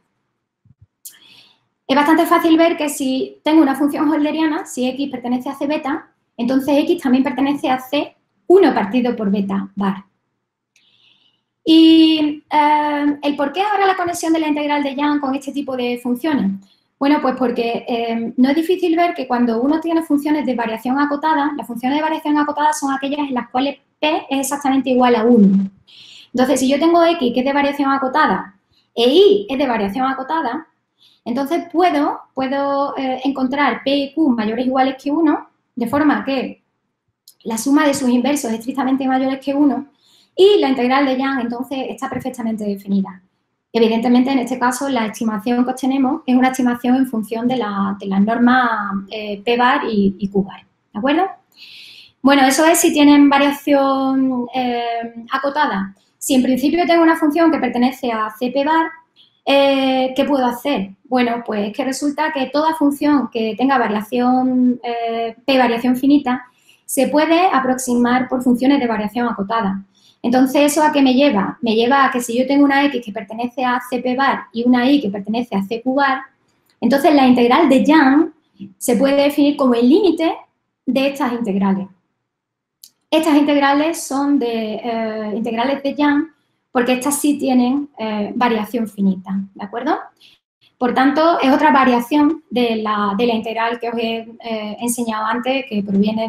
Speaker 2: Es bastante fácil ver que si tengo una función hölderiana, si x pertenece a c beta, entonces x también pertenece a C1 partido por beta bar. Y el por qué ahora la conexión de la integral de Young con este tipo de funciones. Bueno, pues porque no es difícil ver que cuando uno tiene funciones de variación acotada, las funciones de variación acotada son aquellas en las cuales P es exactamente igual a 1. Entonces, si yo tengo X que es de variación acotada e Y es de variación acotada, entonces puedo encontrar P y Q mayores o iguales que 1, de forma que la suma de sus inversos es estrictamente mayores que 1 y la integral de Young entonces está perfectamente definida. Evidentemente, en este caso, la estimación que obtenemos es una estimación en función de las normas P bar y Q bar, ¿de acuerdo? Bueno, eso es si tienen variación acotada. Si en principio tengo una función que pertenece a CP bar, ¿qué puedo hacer? Bueno, pues que resulta que toda función que tenga variación P variación finita se puede aproximar por funciones de variación acotada. Entonces, ¿eso a qué me lleva? Me lleva a que si yo tengo una X que pertenece a CP bar y una Y que pertenece a CQ bar, entonces la integral de Young se puede definir como el límite de estas integrales. Estas integrales son de integrales de Young porque estas sí tienen variación finita, ¿de acuerdo? Por tanto, es otra variación de la integral que os he enseñado antes, que proviene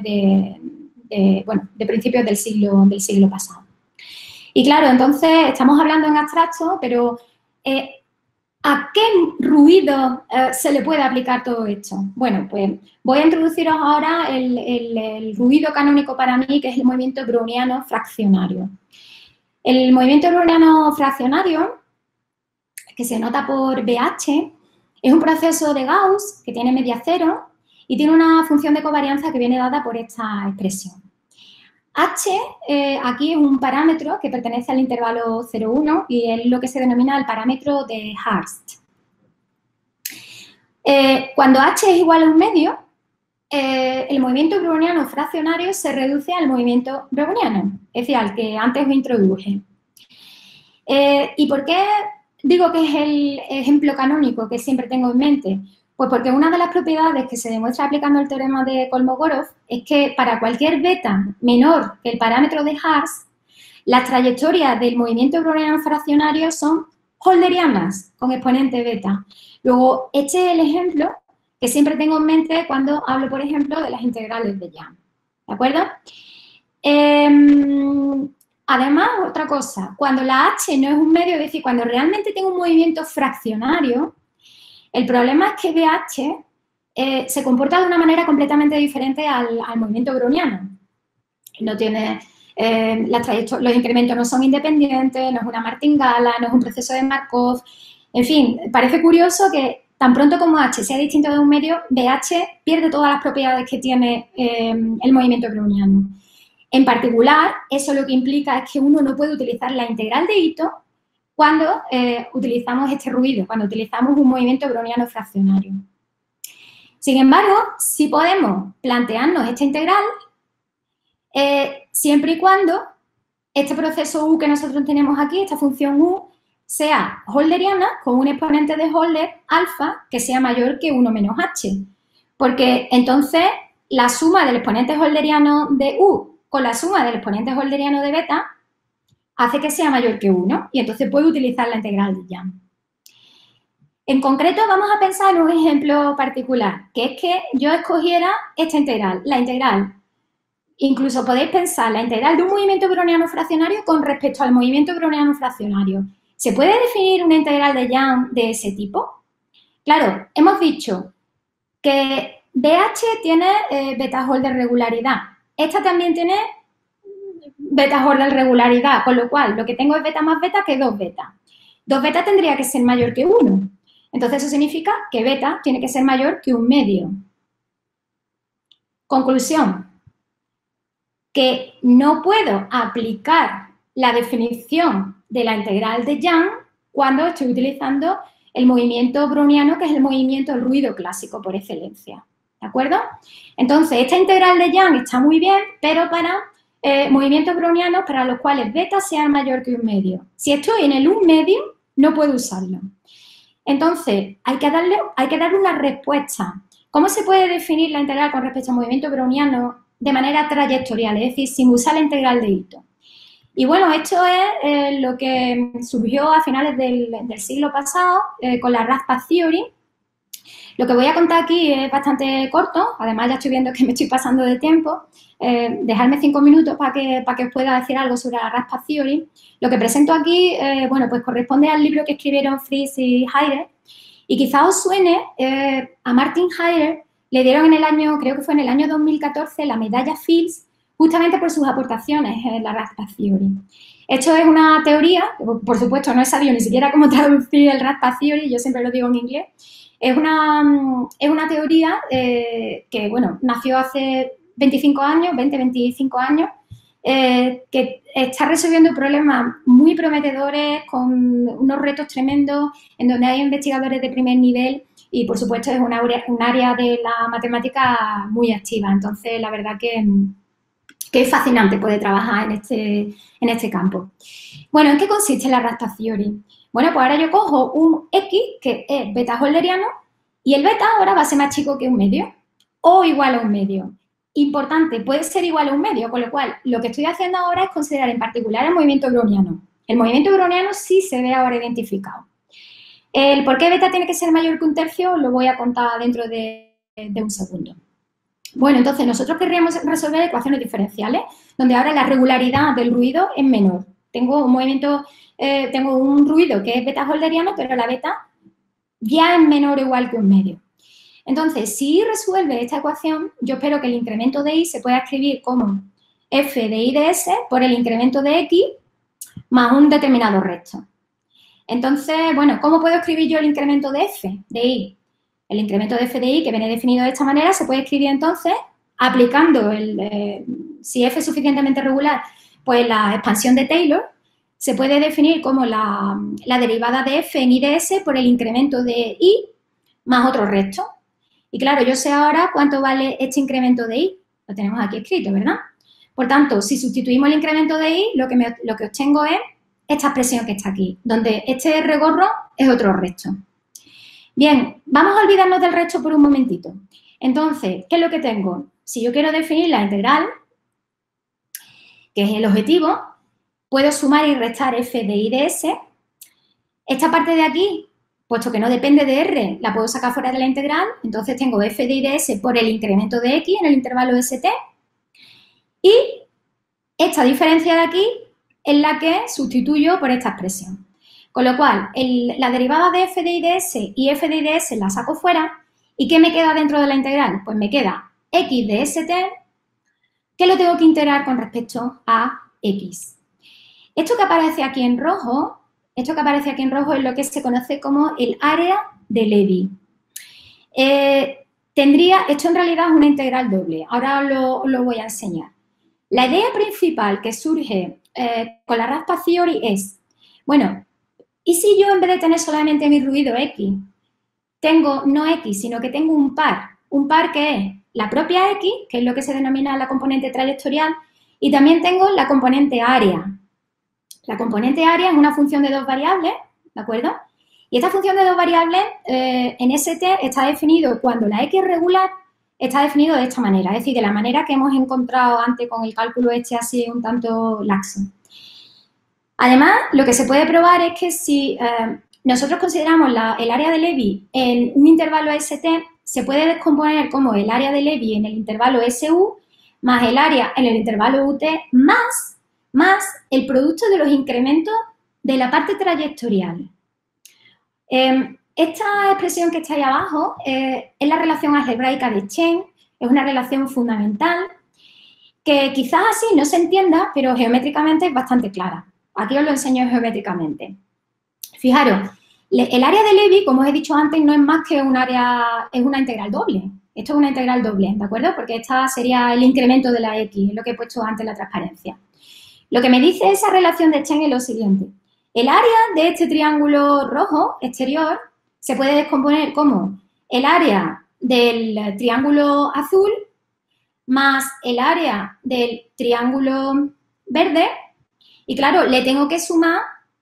Speaker 2: de principios del siglo pasado. Y claro, entonces estamos hablando en abstracto, pero ¿a qué ruido se le puede aplicar todo esto? Bueno, pues voy a introduciros ahora el ruido canónico para mí, que es el movimiento browniano fraccionario. El movimiento browniano fraccionario, que se nota por BH, es un proceso de Gauss que tiene media cero y tiene una función de covarianza que viene dada por esta expresión. H aquí es un parámetro que pertenece al intervalo 0,1 y es lo que se denomina el parámetro de Hurst. Cuando H es igual a 1/2, el movimiento browniano fraccionario se reduce al movimiento browniano, es decir, al que antes os introduje. ¿Y por qué digo que es el ejemplo canónico que siempre tengo en mente? Pues porque una de las propiedades que se demuestra aplicando el teorema de Kolmogorov es que para cualquier beta menor que el parámetro de Hurst, las trayectorias del movimiento browniano fraccionario son hölderianas con exponente beta. Luego, este es el ejemplo que siempre tengo en mente cuando hablo, por ejemplo, de las integrales de Young. ¿De acuerdo? Además, otra cosa, cuando la H no es 1/2, es decir, cuando realmente tengo un movimiento fraccionario, el problema es que BH se comporta de una manera completamente diferente al movimiento browniano. No tiene, los incrementos no son independientes, no es una martingala, no es un proceso de Markov. En fin, parece curioso que tan pronto como H sea distinto de 1/2, BH pierde todas las propiedades que tiene el movimiento browniano. En particular, eso lo que implica es que uno no puede utilizar la integral de Ito cuando utilizamos este ruido, cuando utilizamos un movimiento browniano fraccionario. Sin embargo, sí podemos plantearnos esta integral siempre y cuando este proceso U que nosotros tenemos aquí, esta función U, sea holderiana con un exponente de Holder alfa que sea mayor que 1 menos h. Porque entonces la suma del exponente holderiano de u con la suma del exponente holderiano de beta hace que sea mayor que 1 y entonces puedo utilizar la integral de Young. En concreto, vamos a pensar en un ejemplo particular, que es que yo escogiera esta integral, la integral. Incluso podéis pensar la integral de un movimiento browniano fraccionario con respecto al movimiento browniano fraccionario. ¿Se puede definir una integral de Young de ese tipo? Claro, hemos dicho que BH tiene beta Holder regularidad. Esta también tiene beta Holder regularidad, con lo cual lo que tengo es beta más beta que 2 beta. 2 beta tendría que ser mayor que 1. Entonces, eso significa que beta tiene que ser mayor que 1 medio. Conclusión, que no puedo aplicar la definición de la integral de Young cuando estoy utilizando el movimiento browniano, que es el movimiento del ruido clásico por excelencia. ¿De acuerdo? Entonces, esta integral de Young está muy bien, pero para movimientos brownianos para los cuales beta sea mayor que 1 medio. Si estoy en el 1 medio, no puedo usarlo. Entonces, hay que darle una respuesta. ¿Cómo se puede definir la integral con respecto al movimiento browniano de manera trayectorial? Es decir, sin usar la integral de Ito. Y bueno, esto es lo que surgió a finales del siglo pasado con la Rathpath Theory. Lo que voy a contar aquí es bastante corto, además ya estoy viendo que me estoy pasando de tiempo. Dejarme 5 minutos para que os pueda decir algo sobre la Rathpath Theory. Lo que presento aquí, bueno, pues corresponde al libro que escribieron Fritz y Heider. Y quizá os suene, a Martin Heider le dieron en el año, creo que fue en el año 2014, la medalla Fields, justamente por sus aportaciones en la Rathpath Theory. Esto es una teoría, por supuesto no he sabido ni siquiera cómo traducir el Rathpath Theory, yo siempre lo digo en inglés. Es una teoría que, bueno, nació hace 25 años, 20-25 años, que está resolviendo problemas muy prometedores, con unos retos tremendos, en donde hay investigadores de primer nivel y, por supuesto, es un área de la matemática muy activa. Entonces, la verdad que es fascinante poder trabajar en este campo. Bueno, ¿en qué consiste la Rathpath Theory? Bueno, pues ahora yo cojo un X, que es beta holderiano, y el beta ahora va a ser más chico que 1 medio, o igual a 1 medio. Importante, puede ser igual a 1 medio, con lo cual lo que estoy haciendo ahora es considerar en particular el movimiento browniano. El movimiento browniano sí se ve ahora identificado. El por qué beta tiene que ser mayor que 1/3 lo voy a contar dentro de un segundo. Bueno, entonces nosotros querríamos resolver ecuaciones diferenciales, donde ahora la regularidad del ruido es menor. Tengo un ruido que es beta holderiano, pero la beta ya es menor o igual que 1 medio. Entonces, si I resuelve esta ecuación, yo espero que el incremento de I se pueda escribir como f de I de S por el incremento de X más un determinado resto. Entonces, bueno, ¿cómo puedo escribir yo el incremento de f de I? El incremento de f de I, que viene definido de esta manera, se puede escribir entonces aplicando si f es suficientemente regular, pues la expansión de Taylor se puede definir como la derivada de f en I de S por el incremento de I más otro resto. Y claro, yo sé ahora cuánto vale este incremento de I. Lo tenemos aquí escrito, ¿verdad? Por tanto, si sustituimos el incremento de I, lo que obtengo es esta expresión que está aquí, donde este R gorro es otro resto. Bien, vamos a olvidarnos del resto por un momentito. Entonces, ¿qué es lo que tengo? Si yo quiero definir la integral, que es el objetivo, puedo sumar y restar f de I de S. Esta parte de aquí, puesto que no depende de R, la puedo sacar fuera de la integral, entonces tengo f de I de S por el incremento de X en el intervalo ST. Y esta diferencia de aquí es la que sustituyo por esta expresión. Con lo cual, la derivada de f de I de S y f de I de S la saco fuera. ¿Y qué me queda dentro de la integral? Pues me queda X de ST, que lo tengo que integrar con respecto a X. Esto que aparece aquí en rojo es lo que se conoce como el área de Levy. Esto en realidad es una integral doble. Ahora lo voy a enseñar. La idea principal que surge con la Rathpath Theory es, bueno, ¿y si yo en vez de tener solamente mi ruido X, tengo no X, sino que tengo un par que es la propia X, que es lo que se denomina la componente trayectorial, y también tengo la componente área. La componente área es una función de dos variables, ¿de acuerdo? Y esta función de dos variables en ST está definido cuando la X es regular, está definido de esta manera, es decir, de la manera que hemos encontrado antes con el cálculo este así un tanto laxo. Además, lo que se puede probar es que si nosotros consideramos el área de Levy en un intervalo ST, se puede descomponer como el área de Levy en el intervalo SU más el área en el intervalo UT más el producto de los incrementos de la parte trayectorial. Esta expresión que está ahí abajo es la relación algebraica de Chen, es una relación fundamental que quizás así no se entienda, pero geométricamente es bastante clara. Aquí os lo enseño geométricamente. Fijaros, el área de Levy, como os he dicho antes, no es más que un área, es una integral doble. Esto es una integral doble, ¿de acuerdo? Porque esta sería el incremento de la X, es lo que he puesto antes en la transparencia. Lo que me dice esa relación de Chen es lo siguiente. El área de este triángulo rojo exterior se puede descomponer como el área del triángulo azul más el área del triángulo verde y, claro, le tengo que sumar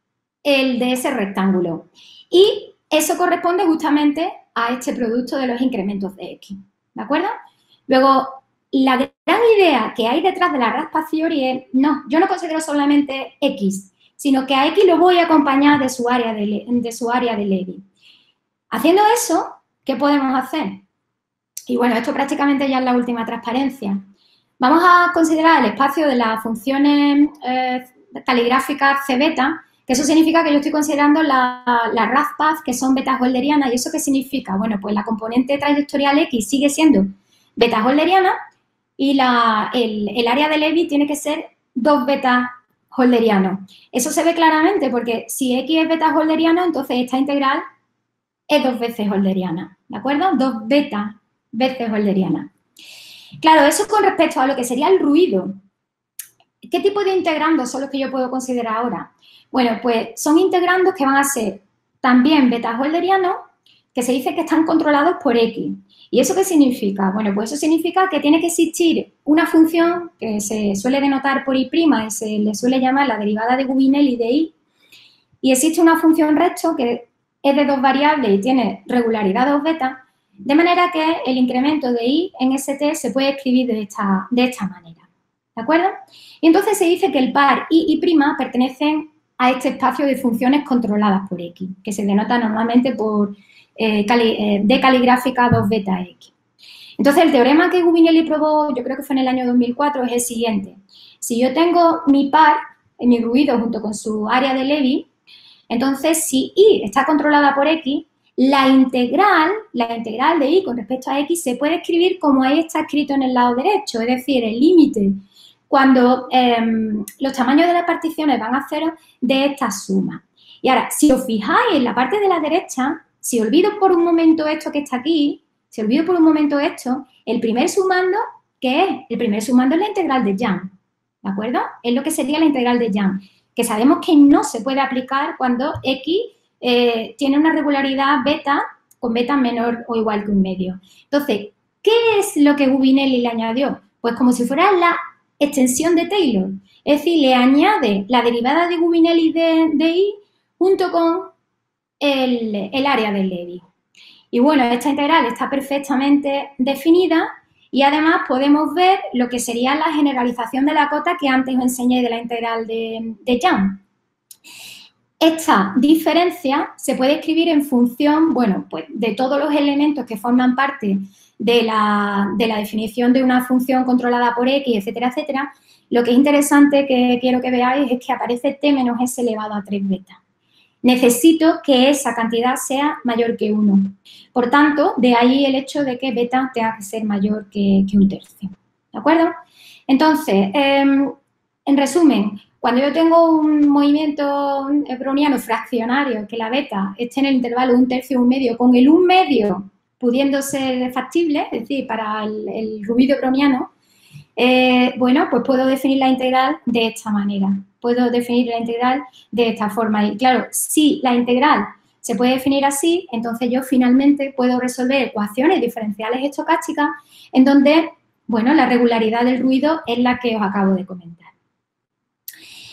Speaker 2: el de ese rectángulo. Y eso corresponde justamente a este producto de los incrementos de X, ¿de acuerdo? Luego, la gran idea que hay detrás de la raspa theory es, no, yo no considero solamente X, sino que a X lo voy a acompañar de su área de Levy. Haciendo eso, ¿qué podemos hacer? Y bueno, esto prácticamente ya es la última transparencia. Vamos a considerar el espacio de las funciones caligráficas C beta, que eso significa que yo estoy considerando las raspas que son betas holderianas. ¿Y eso qué significa? Bueno, pues la componente trayectorial X sigue siendo beta holderiana y el área de Levy tiene que ser 2 betas holderianos. Eso se ve claramente porque si X es beta holderiano, entonces esta integral es 2 veces holderiana, ¿de acuerdo? 2 betas veces holderiana. Claro, eso con respecto a lo que sería el ruido. ¿Qué tipo de integrandos son los que yo puedo considerar ahora? Bueno, pues son integrandos que van a ser también betas holderianos, que se dice que están controlados por X. ¿Y eso qué significa? Bueno, pues eso significa que tiene que existir una función que se suele denotar por I' y se le suele llamar la derivada de Gubinelli de I. Y existe una función recto que es de 2 variables y tiene regularidad 2 beta, de manera que el incremento de I en ST se puede escribir de esta manera, ¿de acuerdo? Y entonces se dice que el par I y I' pertenecen a este espacio de funciones controladas por X, que se denota normalmente por de caligráfica 2 beta X. Entonces, el teorema que Gubinelli probó, yo creo que fue en el año 2004, es el siguiente. Si yo tengo mi par, mi ruido junto con su área de Levy, entonces, si I está controlada por X, la integral de I con respecto a X se puede escribir como ahí está escrito en el lado derecho, es decir, el límite cuando los tamaños de las particiones van a cero de esta suma. Y ahora, si os fijáis en la parte de la derecha, si olvido por un momento esto que está aquí, el primer sumando, ¿qué es? El primer sumando es la integral de Young, ¿de acuerdo? Es lo que sería la integral de Young, que sabemos que no se puede aplicar cuando X tiene una regularidad beta con beta menor o igual que un medio. Entonces, ¿qué es lo que Gubinelli le añadió? Pues como si fuera la extensión de Taylor, es decir, le añade la derivada de Gubinelli de I junto con el área del Levy. Y bueno, esta integral está perfectamente definida y además podemos ver lo que sería la generalización de la cota que antes os enseñé de la integral de Young. Esta diferencia se puede escribir en función, bueno, pues de todos los elementos que forman parte de la definición de una función controlada por X, etcétera, etcétera. Lo que es interesante que quiero que veáis es que aparece T menos S elevado a 3 beta. Necesito que esa cantidad sea mayor que 1. Por tanto, de ahí el hecho de que beta tenga que ser mayor que 1/3. ¿De acuerdo? Entonces, en resumen, cuando yo tengo un movimiento browniano fraccionario, que la beta esté en el intervalo 1/3 o 1/2, con el 1/2 pudiendo ser factible, es decir, para el ruido browniano, bueno, pues puedo definir la integral de esta manera. Puedo definir la integral de esta forma. Y claro, si la integral se puede definir así, entonces yo finalmente puedo resolver ecuaciones diferenciales estocásticas en donde, bueno, la regularidad del ruido es la que os acabo de comentar.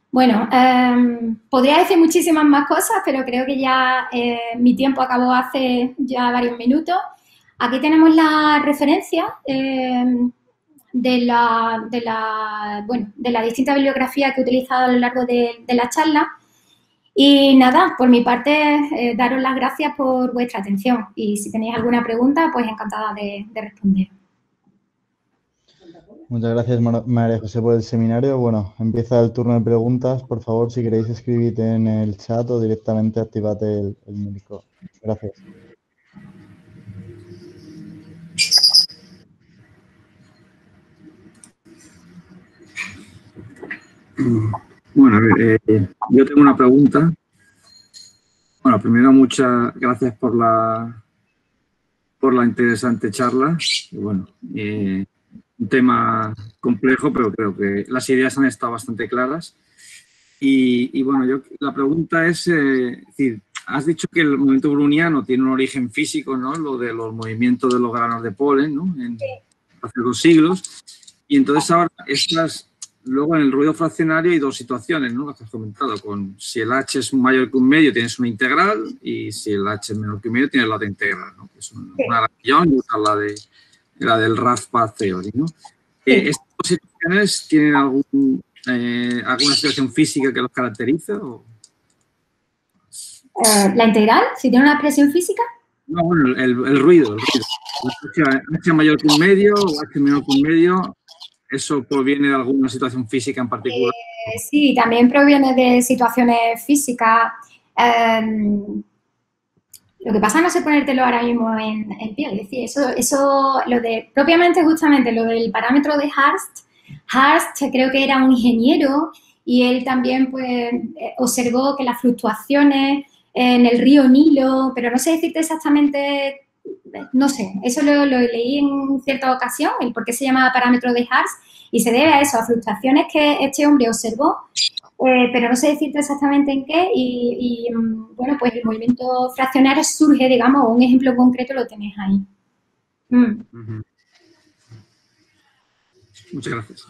Speaker 2: Bueno, podría decir muchísimas más cosas, pero creo que ya mi tiempo acabó hace ya varios minutos. Aquí tenemos la referencia de la distinta bibliografía que he utilizado a lo largo de la charla. Y nada, por mi parte, daros las gracias por vuestra atención. Y si tenéis alguna pregunta, pues encantada de responder.
Speaker 3: Muchas gracias, María José, por el seminario. Bueno, empieza el turno de preguntas. Por favor, si queréis, escribid en el chat o directamente activad el micro. Gracias.
Speaker 1: Bueno, a ver, yo tengo una pregunta. Bueno, primero, muchas gracias por la interesante charla. Y bueno, un tema complejo, pero creo que las ideas han estado bastante claras. Y bueno, la pregunta es decir, has dicho que el movimiento browniano tiene un origen físico, ¿no? Lo de los movimientos de los granos de polen, ¿no? Hace 2 siglos. Y entonces ahora luego en el ruido fraccionario hay 2 situaciones, ¿no? Las que has comentado, si el H es mayor que 1/2 tienes una integral y si el H es menor que 1/2 tienes la otra integral, ¿no? Que es una relación y otra la del Rath-Path Theory, ¿no? ¿Estas 2 situaciones tienen alguna situación física que los caracteriza? ¿O?
Speaker 2: ¿La integral? ¿Si tiene una expresión física?
Speaker 1: No, bueno, el ruido. H mayor que 1/2 o H menor que 1/2, ¿eso proviene de alguna situación física en particular?
Speaker 2: Sí, también proviene de situaciones físicas. Lo que pasa no sé ponértelo ahora mismo en pie. Es decir, propiamente justamente lo del parámetro de Hurst. Hurst creo que era un ingeniero y él también pues observó que las fluctuaciones en el río Nilo, pero no sé decirte exactamente, no sé, eso lo leí en cierta ocasión, el por qué se llamaba parámetro de Hurst, y se debe a eso, a fluctuaciones que este hombre observó, pero no sé decirte exactamente en qué, y bueno, pues el movimiento fraccionario surge, digamos, un ejemplo concreto lo tenéis ahí.
Speaker 1: Muchas gracias.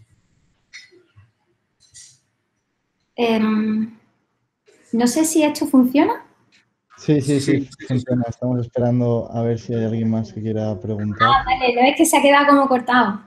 Speaker 2: No sé si esto funciona.
Speaker 3: Sí, funciona. Estamos esperando a ver si hay alguien más que quiera preguntar.
Speaker 2: Vale, no es que se ha quedado como cortado.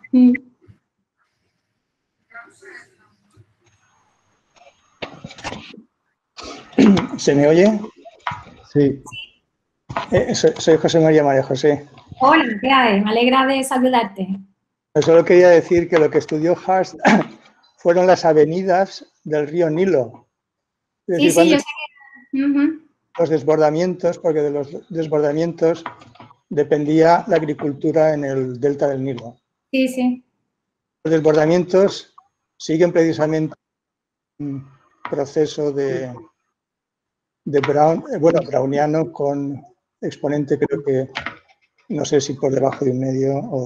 Speaker 4: ¿Se me oye?
Speaker 3: Sí.
Speaker 4: Soy José María José.
Speaker 2: Hola, ¿qué hay? Me alegra de saludarte.
Speaker 4: Solo quería decir que lo que estudió Hurst fueron las avenidas del río Nilo. Es decir,
Speaker 2: yo sé que...
Speaker 4: Los desbordamientos, porque de los desbordamientos dependía la agricultura en el delta del Nilo.
Speaker 2: Sí.
Speaker 4: Los desbordamientos siguen precisamente un proceso browniano con exponente, creo que, no sé si por debajo de 1/2 o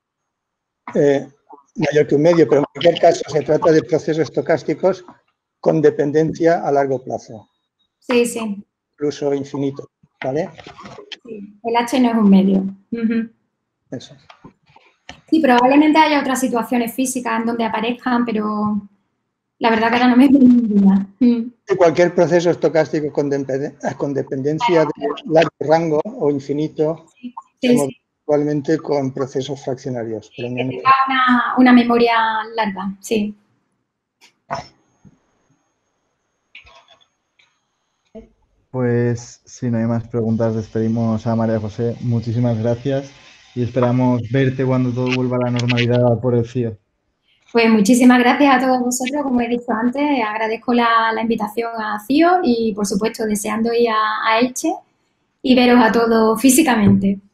Speaker 4: mayor que 1/2, pero en cualquier caso se trata de procesos estocásticos con dependencia a largo plazo.
Speaker 2: Sí.
Speaker 4: Incluso infinito, ¿vale?
Speaker 2: Sí, el H no es 1/2.
Speaker 4: Eso.
Speaker 2: Sí, probablemente haya otras situaciones físicas en donde aparezcan, pero la verdad que ahora no me viene ninguna.
Speaker 4: Cualquier proceso estocástico con dependencia de largo rango o infinito, igualmente con procesos fraccionarios.
Speaker 2: Que tenga una memoria larga, sí.
Speaker 3: Pues si no hay más preguntas, despedimos a María José. Muchísimas gracias y esperamos verte cuando todo vuelva a la normalidad por el CIO.
Speaker 2: Pues muchísimas gracias a todos vosotros, como he dicho antes, agradezco la invitación a CIO y por supuesto deseando ir a Elche y veros a todos físicamente.